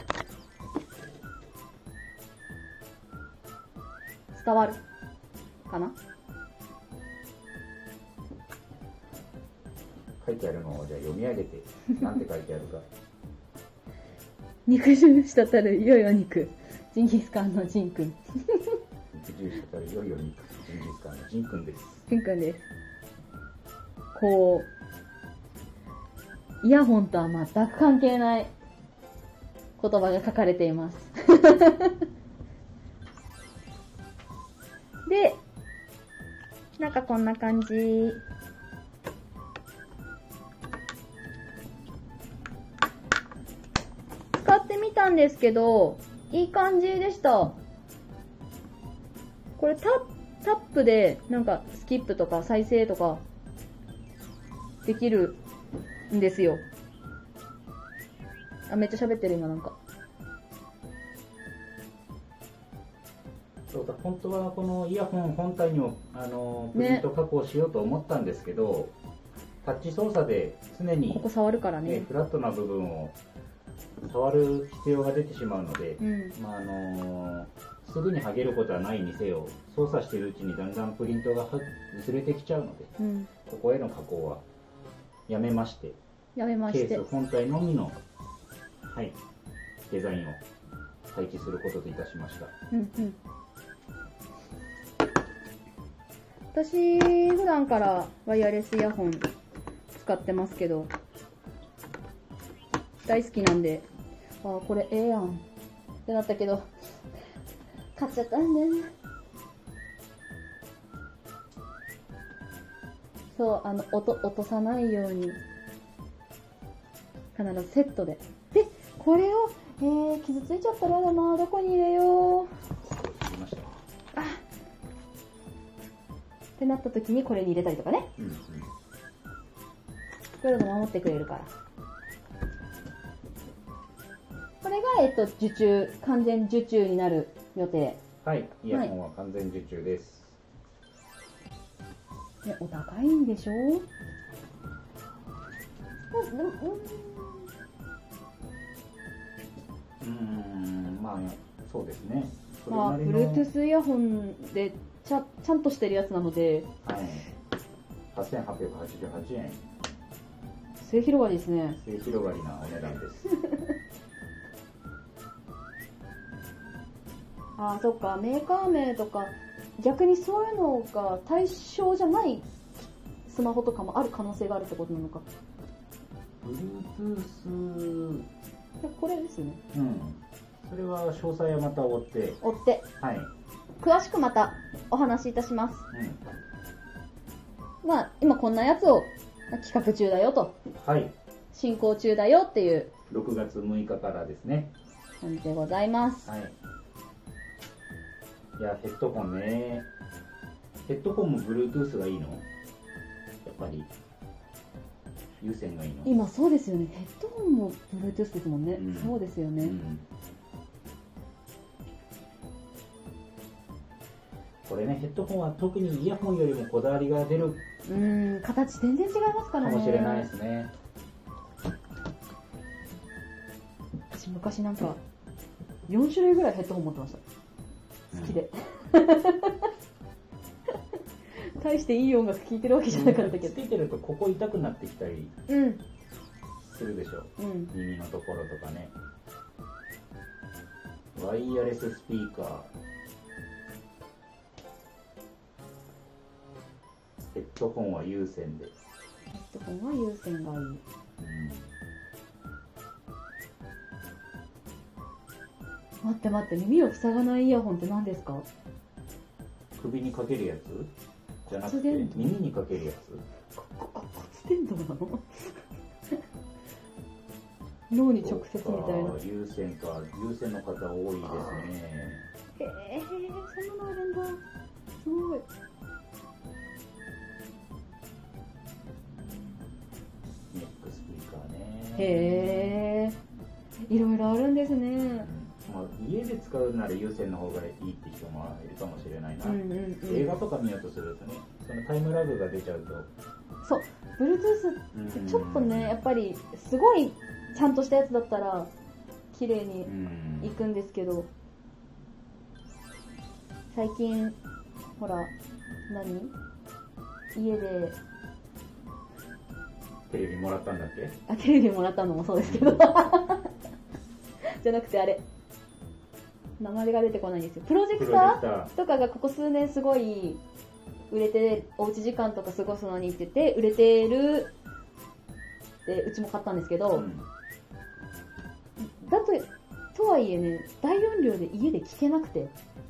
伝わるかな。 書いてあるのをじゃあ読み上げて、なんて書いてあるか。 肉汁滴る良いお肉、ジンギスカンのジンくん。 肉汁滴る良いお肉、ジンギスカンのジンくんです。 ジンくんです。こう、イヤホンとは全く関係ない言葉が書かれています。で、なんかこんな感じ。使ってみたんですけど、いい感じでした。これタタップでなんかスキップとか再生とかできるんですよ。あ、めっちゃ喋ってる今なんか。 そうだ、本当はこのイヤホン本体にもあのプリント加工しようと思ったんですけど、ね、タッチ操作で常に、 ここ触るからね、 ね、フラットな部分を触る必要が出てしまうので、 うん、 まああのすぐに剥げることはないにせよ、操作しているうちにだんだんプリントがずれてきちゃうので、うん、ここへの加工はやめまして、 やめましてケース本体のみの、はい、デザインを配置することといたしました。 うんうん、私普段からワイヤレスイヤホン使ってますけど、大好きなんで、あーこれええやんってなったけど買っちゃったんだよね。そう、あの音落とさないように必ずセットで。でこれを、えー、傷ついちゃったらだな、どこに入れよう。あってなった時にこれに入れたりとかね、うんうん、これでも守ってくれるから。これが、えっと、受注、完全受注になる予定。 はい、イヤホンは完全受注です。 はい、ね、お高いんでしょ？うん、うん、 うーん、まあそうですね。 まあ Bluetooth イヤホンでちゃちゃんとしてるやつなので、 はい、はっせんはっぴゃくはちじゅうはちえん。 末広がりですね。 末広がりなお値段です。 ああ、そっか、メーカー名とか逆にそういうのが対象じゃないスマホとかもある可能性があるってことなのか。 Bluetooth、 これですね。 うん、 それは詳細はまた追って追ってはい、 詳しくまたお話しいたします。 うまあ今こんなやつを企画中だよと、 ん、はい進行中だよっていうろくがつむいかからですね。 感じでございます。 はい。いや、ヘッドホンね。ヘッドホンも Bluetooth がいいの？やっぱり有線がいいの？ 今そうですよね。ヘッドホンも Bluetooth ですもんね。 うん、 そうですよね。 うん、これね、ヘッドホンは特にイヤホンよりもこだわりが出るうーん、形全然違いますからね。 かもしれないですね。 私昔なんかよんしゅるいぐらいヘッドホン持ってました。好きで。大していい音楽聴いてるわけじゃなかったけど。 つけてるとここ痛くなってきたりうん。 するでしょ。 うん。 耳のところとかね。ワイヤレススピーカー。ヘッドホンは有線で。 ヘッドホンは有線がいい。 うん、 待って待って、耳を塞がないイヤホンって何ですか？ 首にかけるやつじゃなくて骨伝導耳にかけるやつ。 ここ骨伝導なの？脳に直接みたいな。 有線か、有線の方多いですね。 へえ、そんなのあるんだ。すごい。 ネックスピーカーね。 へえ、いろいろあるんですね。 うん、まあ、家で使うなら有線の方がいいって人もいるかもしれないな。 うんうんうん、 映画とか見ようとするとね、そのタイムラグが出ちゃうと。 そう、Bluetooth ってちょっとね、やっぱりすごいちゃんとしたやつだったら綺麗にいくんですけど、最近ほら何家でテレビもらったんだっけ？ あ、テレビもらったのもそうですけどじゃなくてあれ名前が出てこないんですよ。プロジェクターとかがここ数年すごい売れて、おうち時間とか過ごすのにって言って売れてるで、うちも買ったんですけど、うん、だととはいえね、大容量で家で聞けなくて、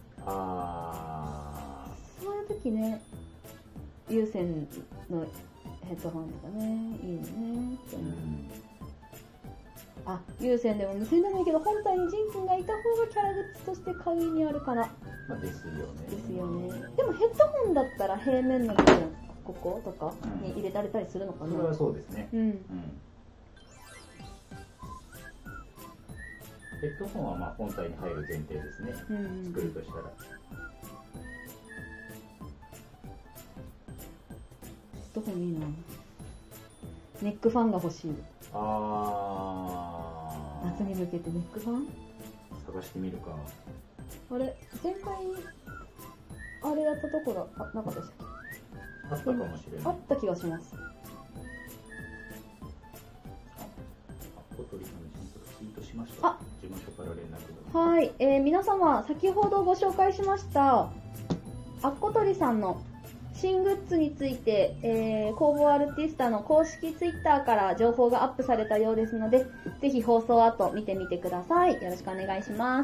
あー、 そういう時ね、有線のヘッドホンとかね、いいよねって思う。うん、あ、有線でも無線でもいいけど、本体にジンくんがいた方がキャラグッズとして鍵にあるから。 まあ、ですよね。 ですよね。でもヘッドホンだったら平面の部分、こことかに入れられたりするのかな。 うん、それはそうですね。うん。うん、ヘッドホンはまあ本体に入る前提ですね。うんうん、作るとしたら。ヘッドホンいいな。ネックファンが欲しい。 あー、 夏に向けてネックファン探してみるか。 あれ、前回あれやったところあなかったでしたっけ？ あったかもしれない。 あった気がします。 あ、小鳥さんにツイートしました。あ、事務所から連絡が。 はい、えー、皆様先ほどご紹介しましたあっこ鳥さんの新グッズについて、えー、工房アルティスタの公式ツイッターから情報がアップされたようですので、ぜひ放送後見てみてください。よろしくお願いします。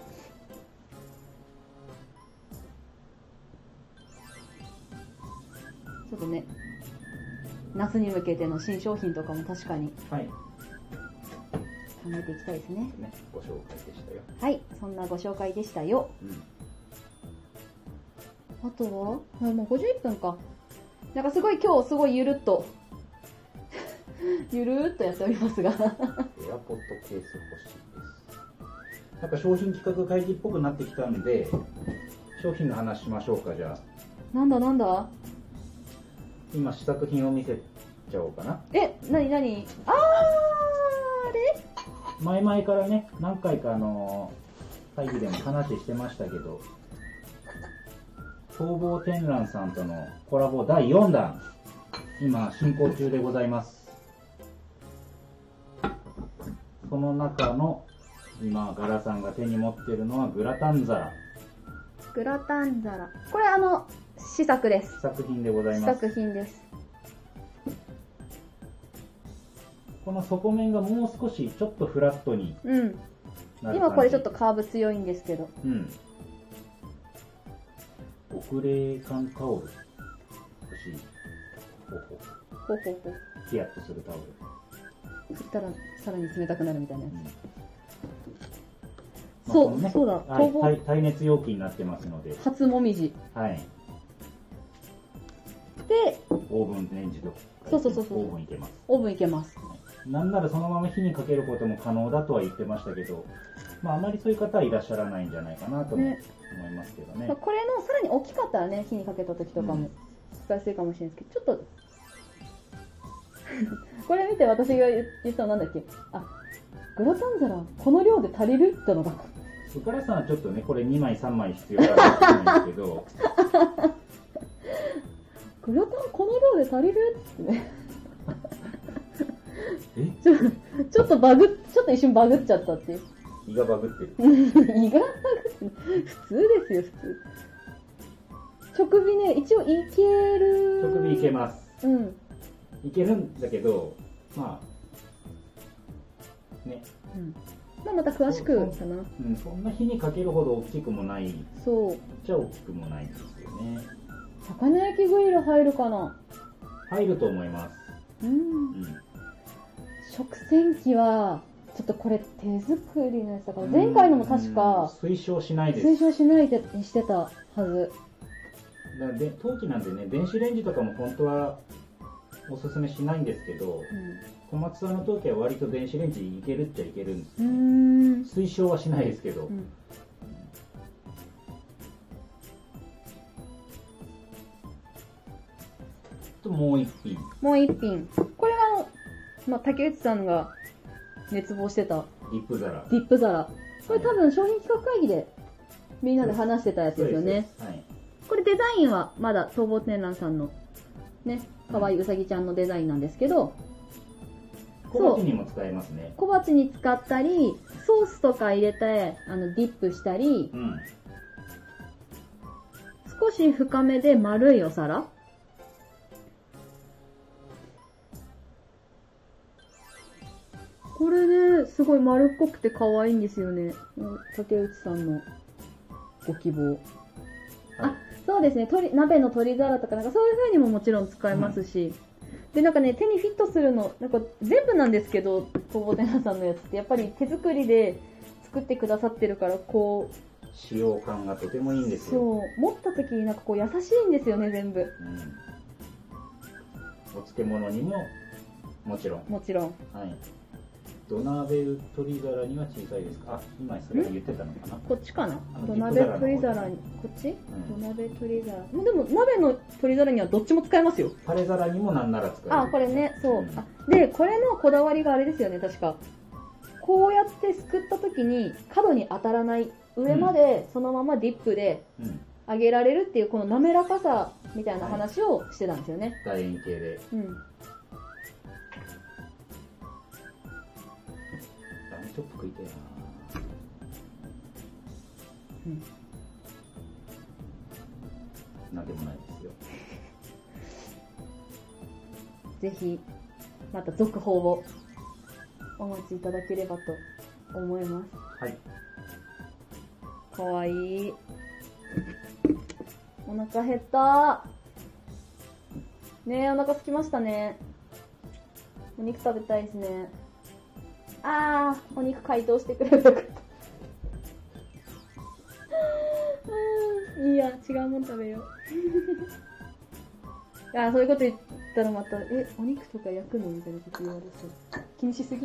ちょっとね、夏に向けての新商品とかも確かに考えていきたいですね。 はい、ね、ご紹介でしたよ。 はい、そんなご紹介でしたよ。うん、あとはあ、もうごじゅういっぷんか。なんかすごい今日すごいゆるっとゆるーっとやっておりますがエアポッドケース欲しいです。 なんか商品企画会議っぽくなってきたんで、商品の話しましょうか。じゃあなんだなんだ、 今試作品を見せちゃおうかな。 え、なになに、あー、あれ前々からね、何回かあの会議でも話してましたけど、工房天覧さんとのコラボだいよんだん、今進行中でございます。その中の今ガラさんが手に持っているのはグラタン皿。 グラタン皿、これあの試作です。 試作品でございます。 試作品です。 この底面がもう少しちょっとフラットになる感じ。 今これちょっとカーブ強いんですけど。 うん。遅れ感タオル欲しい。ほうほうほうほうほう。 ヒヤッとするタオル。 振ったらさらに冷たくなるみたいなやつ。 うん、 そう、 まあね、 そうだ、 はい、耐耐熱容器になってますので。 初もみじ。 はい。 で、 オーブンレンジと。 そうそうそうそう。 オーブンいけます。 オーブンいけます。 なんならそのまま火にかけることも可能だとは言ってましたけど、まああまりそういう方はいらっしゃらないんじゃないかなとも思いますけどね。 まあ、これのさらに大きかったらね、火にかけた時とかも使いやすいかもしれないですけど、ちょっとこれ見て私が言ったのなんだっけ、あ、グラタン皿この量で足りるってのが。 うからさんはちょっとね、これにまいさんまい必要かもしれないですけどグラタンこの量で足りるってねえちょちょっとバグちょっと一瞬バグっちゃったっていう。 胃がバグってる胃がバグって普通ですよ、普通。直火ね、一応いける。 直火いけます。 うん。 いけるんだけど、まあね、 うん、まあまた詳しくかな。 うん、そんな火にかけるほど大きくもない。 そう。 じゃあ大きくもないんですよね。 魚焼きグリル入るかな。 入ると思います。 うん。 うん、 食洗機はちょっとこれ手作りのやつだから、前回のも確か推奨しないです。 推奨しないでにしてたはず。 だからで陶器なんでね、電子レンジとかも本当はおすすめしないんですけど、うん、小松さんの陶器は割と電子レンジいけるっちゃいけるんですね。うーん、推奨はしないですけど、うん、ともう一品もう一品これが、まあ、竹内さんが熱望してたディップ皿ディップ皿これ多分商品企画会議でみんなで話してたやつですよね。はい、これデザインはまだ東宝天覧さんのね、かわいいうさぎちゃんのデザインなんですけど、 小鉢にも使えますね。 小鉢に使ったり、ソースとか入れてあのディップしたり、うん、少し深めで丸いお皿。これね、すごい丸っこくて可愛いんですよね。竹内さんのご希望。はい、あ、そうですね、鶏鍋の鶏皿とかなんかそういう風にももちろん使えますし、うん、でなんかね手にフィットするのなんか全部なんですけど、東宝天覧さんのやつってやっぱり手作りで作ってくださってるからこう使用感がとてもいいんですよ。 そう持った時になんかこう優しいんですよね全部。うん、 お漬物にももちろん。 もちろん。はい。 土鍋鶏皿には小さいですか。あ、今それ言ってたのかな。 こっちかな。土鍋鶏皿にこっち？うん、土鍋鶏皿。でも鍋の鶏皿にはどっちも使えますよ。 タレ皿にもなんなら使える。 あ、これね、そう。うん、あでこれのこだわりがあれですよね確か。こうやってすくった時に角に当たらない上までそのままディップで揚げられるっていうこの滑らかさみたいな話をしてたんですよね。 楕円形で。うん。チョップ食いたいな。うん。なんでもないですよ。 ぜひまた続報をお待ちいただければと思います。はい。かわいい。お腹減った。ねえ、お腹空きましたね。お肉食べたいですね。あー、お肉解凍してくればよかった。いいや、違うもん食べよう。あー、そういうこと言ったらまた、え、お肉とか焼くのみたいなこと言われそう。気にしすぎ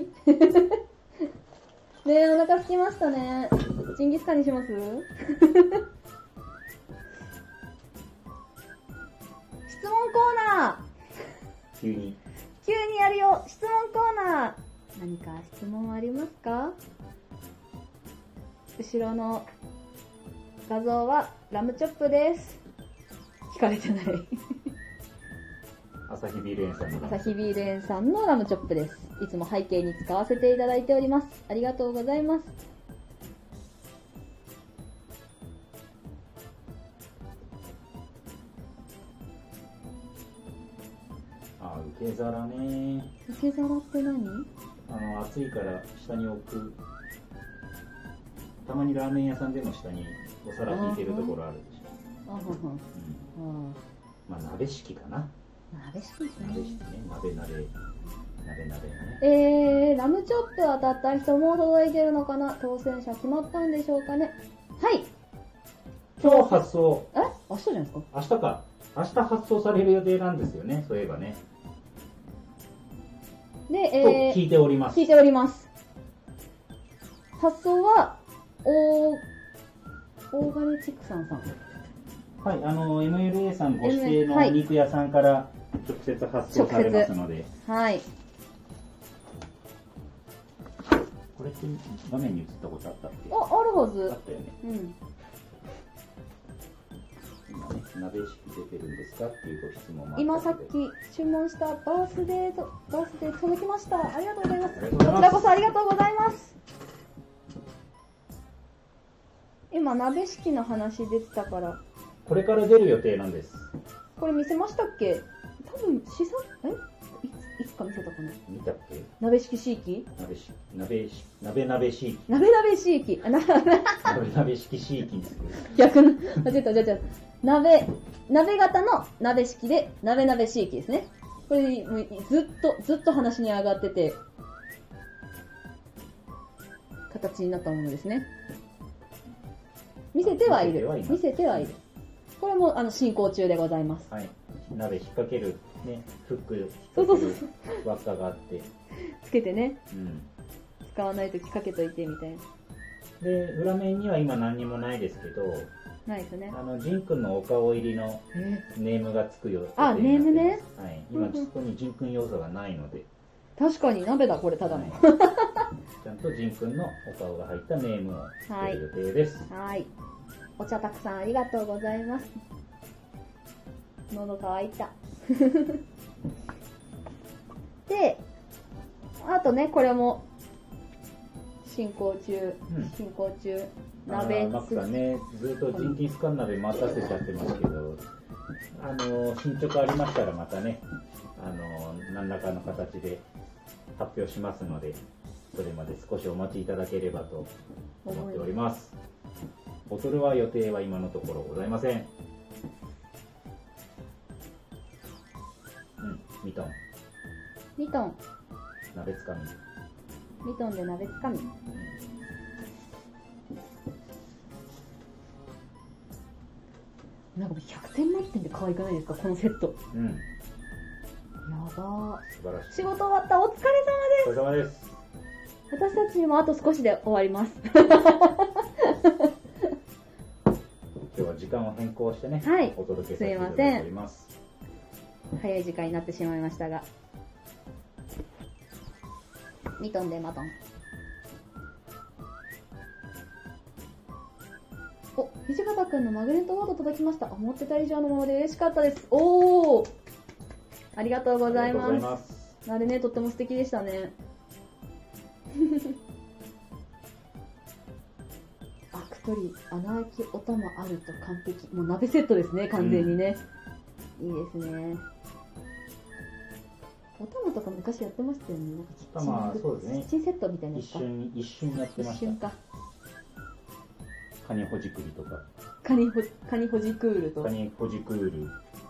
ねえ、お腹空きましたね。ジンギスカンにします？質問コーナー急に。 急にやるよ。質問コーナー。何か質問ありますか？後ろの画像はラムチョップです。聞かれてないアサヒビール園さんのアサヒビール園さんのラムチョップです。いつも背景に使わせていただいております。ありがとうございます。 あ、受け皿ね。 受け皿って何？ あの熱いから下に置くたまにラーメン屋さんでも下にお皿引いてるところあるでしょ。 あはは。 うん、まあ鍋敷きかな。 鍋敷きですね。 鍋敷きね、鍋鍋鍋鍋ね。 えー、ラムチョップ当たった人も届いてるのかな。当選者決まったんでしょうかね。はい。 今日発送。 え？明日じゃないですか。 明日か。明日発送される予定なんですよね。そういえばね。 で、えー、 と聞いております。 聞いております。発送は、オー、オーガニチックさんさん。 はい、あの、エムエルエー さんご指定のお肉屋さんから直接発送されますので。 はい。 これって画面に映ったことあったっけ？ あ、あるはず。 あったよね。 うん。 今ね、鍋敷き出てるんですかっていうご質問もあった今さっき注文したバースデーと、バースデー届きました。ありがとうございます。 ありがとうございます。 こちらこそありがとうございます。今、鍋敷の話出てたから。 これから出る予定なんです。 これ見せましたっけ？多分、試作、えいつ、いつか見せたかな？ 見たっけ？ 鍋敷敷機？ 鍋し、鍋し、鍋鍋敷き。 鍋鍋敷機。あ、な、 鍋鍋敷敷きにする。 逆の、あ、違った、違った。鍋、鍋型の鍋敷で、鍋鍋敷機ですね。これ、もうずっと、ずっと話に上がってて、形になったものですね。見せてはいる。見せてはいる。これも、あの、進行中でございます。 はい。鍋引っ掛ける、ね、フック引っそうそうそう掛ける輪っかがあって。 つけてね。 うん。 使わないときかけといて、みたいな。 で、裏面には今何にもないですけど、 ないですね。 あの、ジンくんのお顔入りのネームがつくよ。 あ、ネームね。 はい。今、そこにジンくん要素がないので。 確かに鍋だ、これ、ただの。はい、 ちゃんとジンくんのお顔が入ったネームをつける予定です。 はい。はい。お茶たくさんありがとうございます。喉乾いた。で、あとね、これも、進行中、うん、進行中、鍋マックさんね、ずっとジンキンスカン鍋待たせちゃってますけど、あの、進捗ありましたらまたね、あの、何らかの形で発表しますので、それまで少しお待ちいただければと思っております。ボトルは予定は今のところございません。うん、ミトン。 ミトン。 鍋つかみ。 ミトンで鍋つかみ。うん、なんかひゃくてん満点で可愛くないですか、このセット。うん。やばー。 素晴らしい。 仕事終わった、お疲れ様です。 お疲れ様です。 私たちにもあと少しで終わります。 今日は時間を変更してね、 はい、 お届けさせていただいております。 早い時間になってしまいましたが。ミトンでマトン。お、土方くんのマグネットボード届きました。思ってた以上のもので嬉しかったです。おー、ありがとうございます。ありがとうございます。あれね、とっても素敵でしたね。アク取り、穴開きお玉あると完璧。もう鍋セットですね、完全にね。うん、いいですね。お玉とか昔やってましたよね。 なんかキッチン、そうですね、 キッチンセットみたいなやつか。 一瞬、一瞬やってました。 一瞬か。 カニほじくりとか。 カニほ、カニほじクールと。 カニほじクール。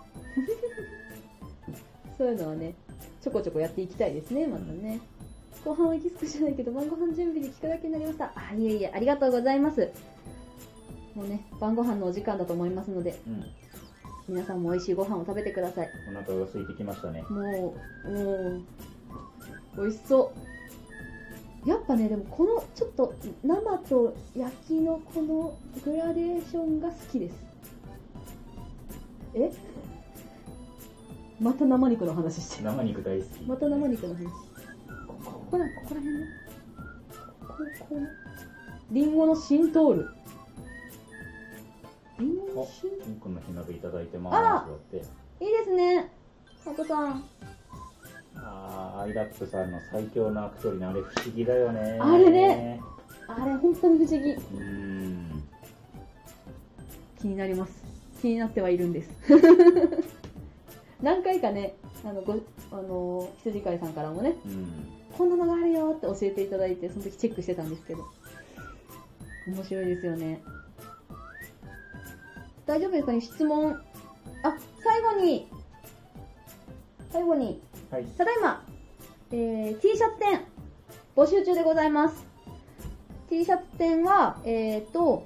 そういうのはね、ちょこちょこやっていきたいですね、またね。後半はエキスクじゃないけど、晩ご飯準備で聞くだけになりました。あ、いえいえ、ありがとうございます。もうね、晩ご飯のお時間だと思いますので、うん、皆さんも美味しいご飯を食べてください。 お腹が空いてきましたね。 もう、もう、美味しそう。やっぱね、でもこのちょっと生と焼きのこのグラデーションが好きです。え？また生肉の話してる。 生肉大好き。 また生肉の話。ここ、ここら、ここら辺ね。ここね。リンゴのシントール。リンゴのシントール。 リンゴの火鍋いただいてます。あら、 いいですね。佐藤さん。 あー、アイラップさんの最強のアク取りのあれ不思議だよね。 あれね。あれ本当に不思議。うーん。気になります。気になってはいるんです。何回かね、あの、ご、あの、羊飼いさんからもね、うん、こんなのがあるよって教えていただいて、その時チェックしてたんですけど、 面白いですよね。大丈夫ですかね、質問。あ、最後に、最後に、 はい。 ただいま、えー、T シャツ展、募集中でございます。T シャツ展は、えーと、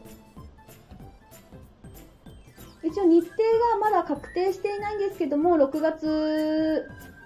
一応日程がまだ確定していないんですけども、ろくがつ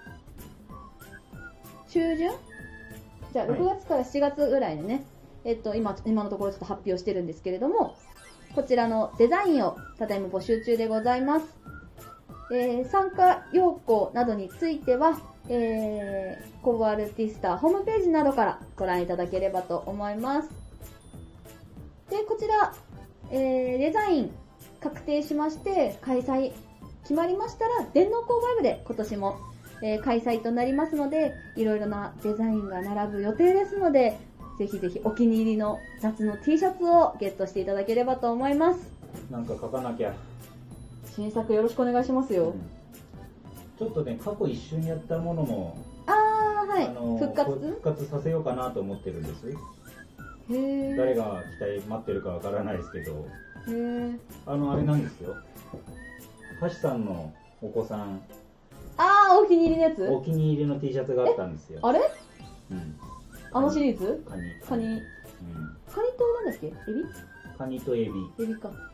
中旬じゃあ、 はいろくがつからしちがつぐらいでね、えっと、今、今のところちょっと発表してるんですけれども、こちらのデザインをただいま募集中でございます。えー、参加要項などについては、えー、コブアルティスタホームページなどからご覧いただければと思います。で、こちら、えー、デザイン確定しまして、開催決まりましたら、電脳工房部で今年も、えー、開催となりますので、いろいろなデザインが並ぶ予定ですので、ぜひぜひお気に入りの夏の T シャツをゲットしていただければと思います。 なんか書かなきゃ。 新作よろしくお願いしますよ。 うん、ちょっとね、過去一瞬やったものも、 あー、はい。 あのー復活復活させようかなと思ってるんです。 へー。 誰が期待待ってるかわからないですけど、 へー。 あの、あれなんですよ。橋さんのお子さん、 あー、お気に入りのやつお気に入りの T シャツがあったんですよ。 あれうん。 あのシリーズカニ。 カニ。 うん。 カニと何だっけエビカニとエビ。 エビか。 はい。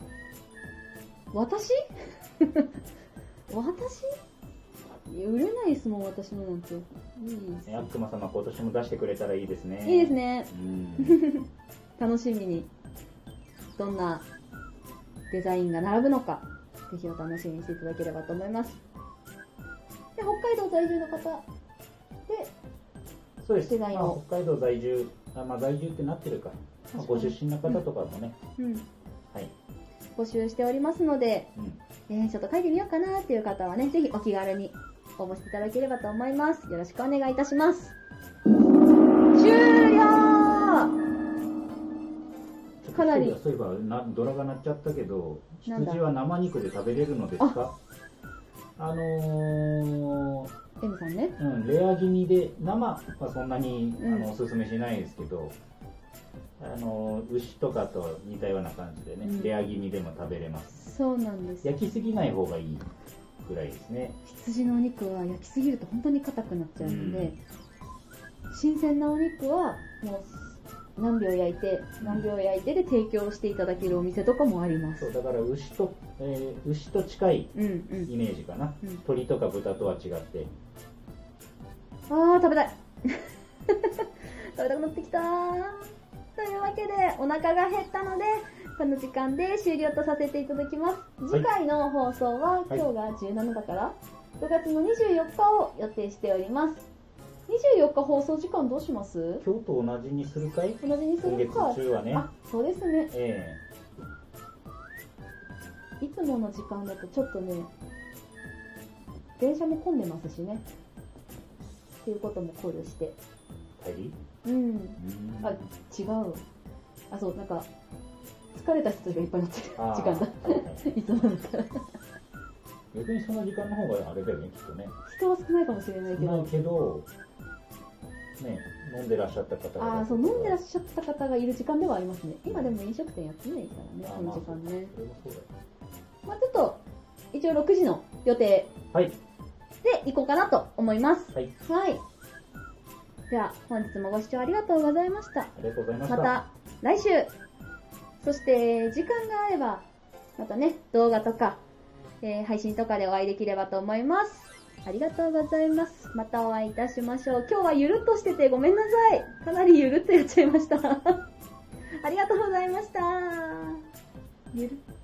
私私いや売れないですもん、私のなんて。いいです。 悪魔様今年も出してくれたらいいですね。 いいですね。 うん。 楽しみに、どんなデザインが並ぶのか、ぜひお楽しみにしていただければと思います。で、北海道在住の方で、 そうです。 デザインをまあ、北海道在住、あ、まあ、在住ってなってるか。まあ、ご出身の方とかもね、 うん、 はい。 募集しておりますので、 うん。 えー、ちょっと書いてみようかなっていう方はね、ぜひお気軽に応募していただければと思います。よろしくお願いいたします。終了。かなり。 そういえばなドラが鳴っちゃったけど、 なんだ羊は生肉で食べれるのですか？あのー、 M さんね。 うん、レア気味で生はそんなに、 うんあのおすすめしないですけど、あのー牛とかと似たような感じでね、 うんレア気味でも食べれます。 そうなんです。 焼きすぎない方がいいぐらいですね。 羊のお肉は焼きすぎると本当に硬くなっちゃうので、新鮮なお肉はもう何秒焼いて何秒焼いてで提供していただけるお店とかもあります。 そうだから牛と、えー牛と近いうんうん。 イメージかな、 うん鶏とか豚とは違って。 あー、食べたい食べたくなってきたー。というわけでお腹が減ったのでこの時間で終了とさせていただきます。次回の放送は、 はい今日がじゅうしちだからごがつのにじゅうよっかを予定しております。にじゅうよっか放送時間どうします？ 今日と同じにするかい？ 同じにす今月るか。 中はね。 あ、そうですね。 えいつもの時間だとちょっとね、電車も混んでますしね。っていうことも考慮して。 え帰り？ うん。 うんあ、違う。あ、そう、なんか、疲れた人たちがいっぱい乗ってるあー時間だ。 はいはいいつもだったら。 逆にその時間の方があれだよね、きっとね。 人は少ないかもしれないけど。 ないけど、ね、飲んでらっしゃった方が。 ああ、そう、飲んでらっしゃった方がいる時間ではありますね。今でも飲食店やってないからね、 あこの時間ね。 それもそうだよ。 まあちょっと、一応ろくじの予定はい。 で行こうかなと思います。 はい。 はい。では、本日もご視聴ありがとうございました。 ありがとうございました。 また来週、そして時間があれば、またね、動画とか、えー配信とかでお会いできればと思います。ありがとうございます。またお会いいたしましょう。今日はゆるっとしててごめんなさい。かなりゆるっとやっちゃいました。ありがとうございました。ゆるっ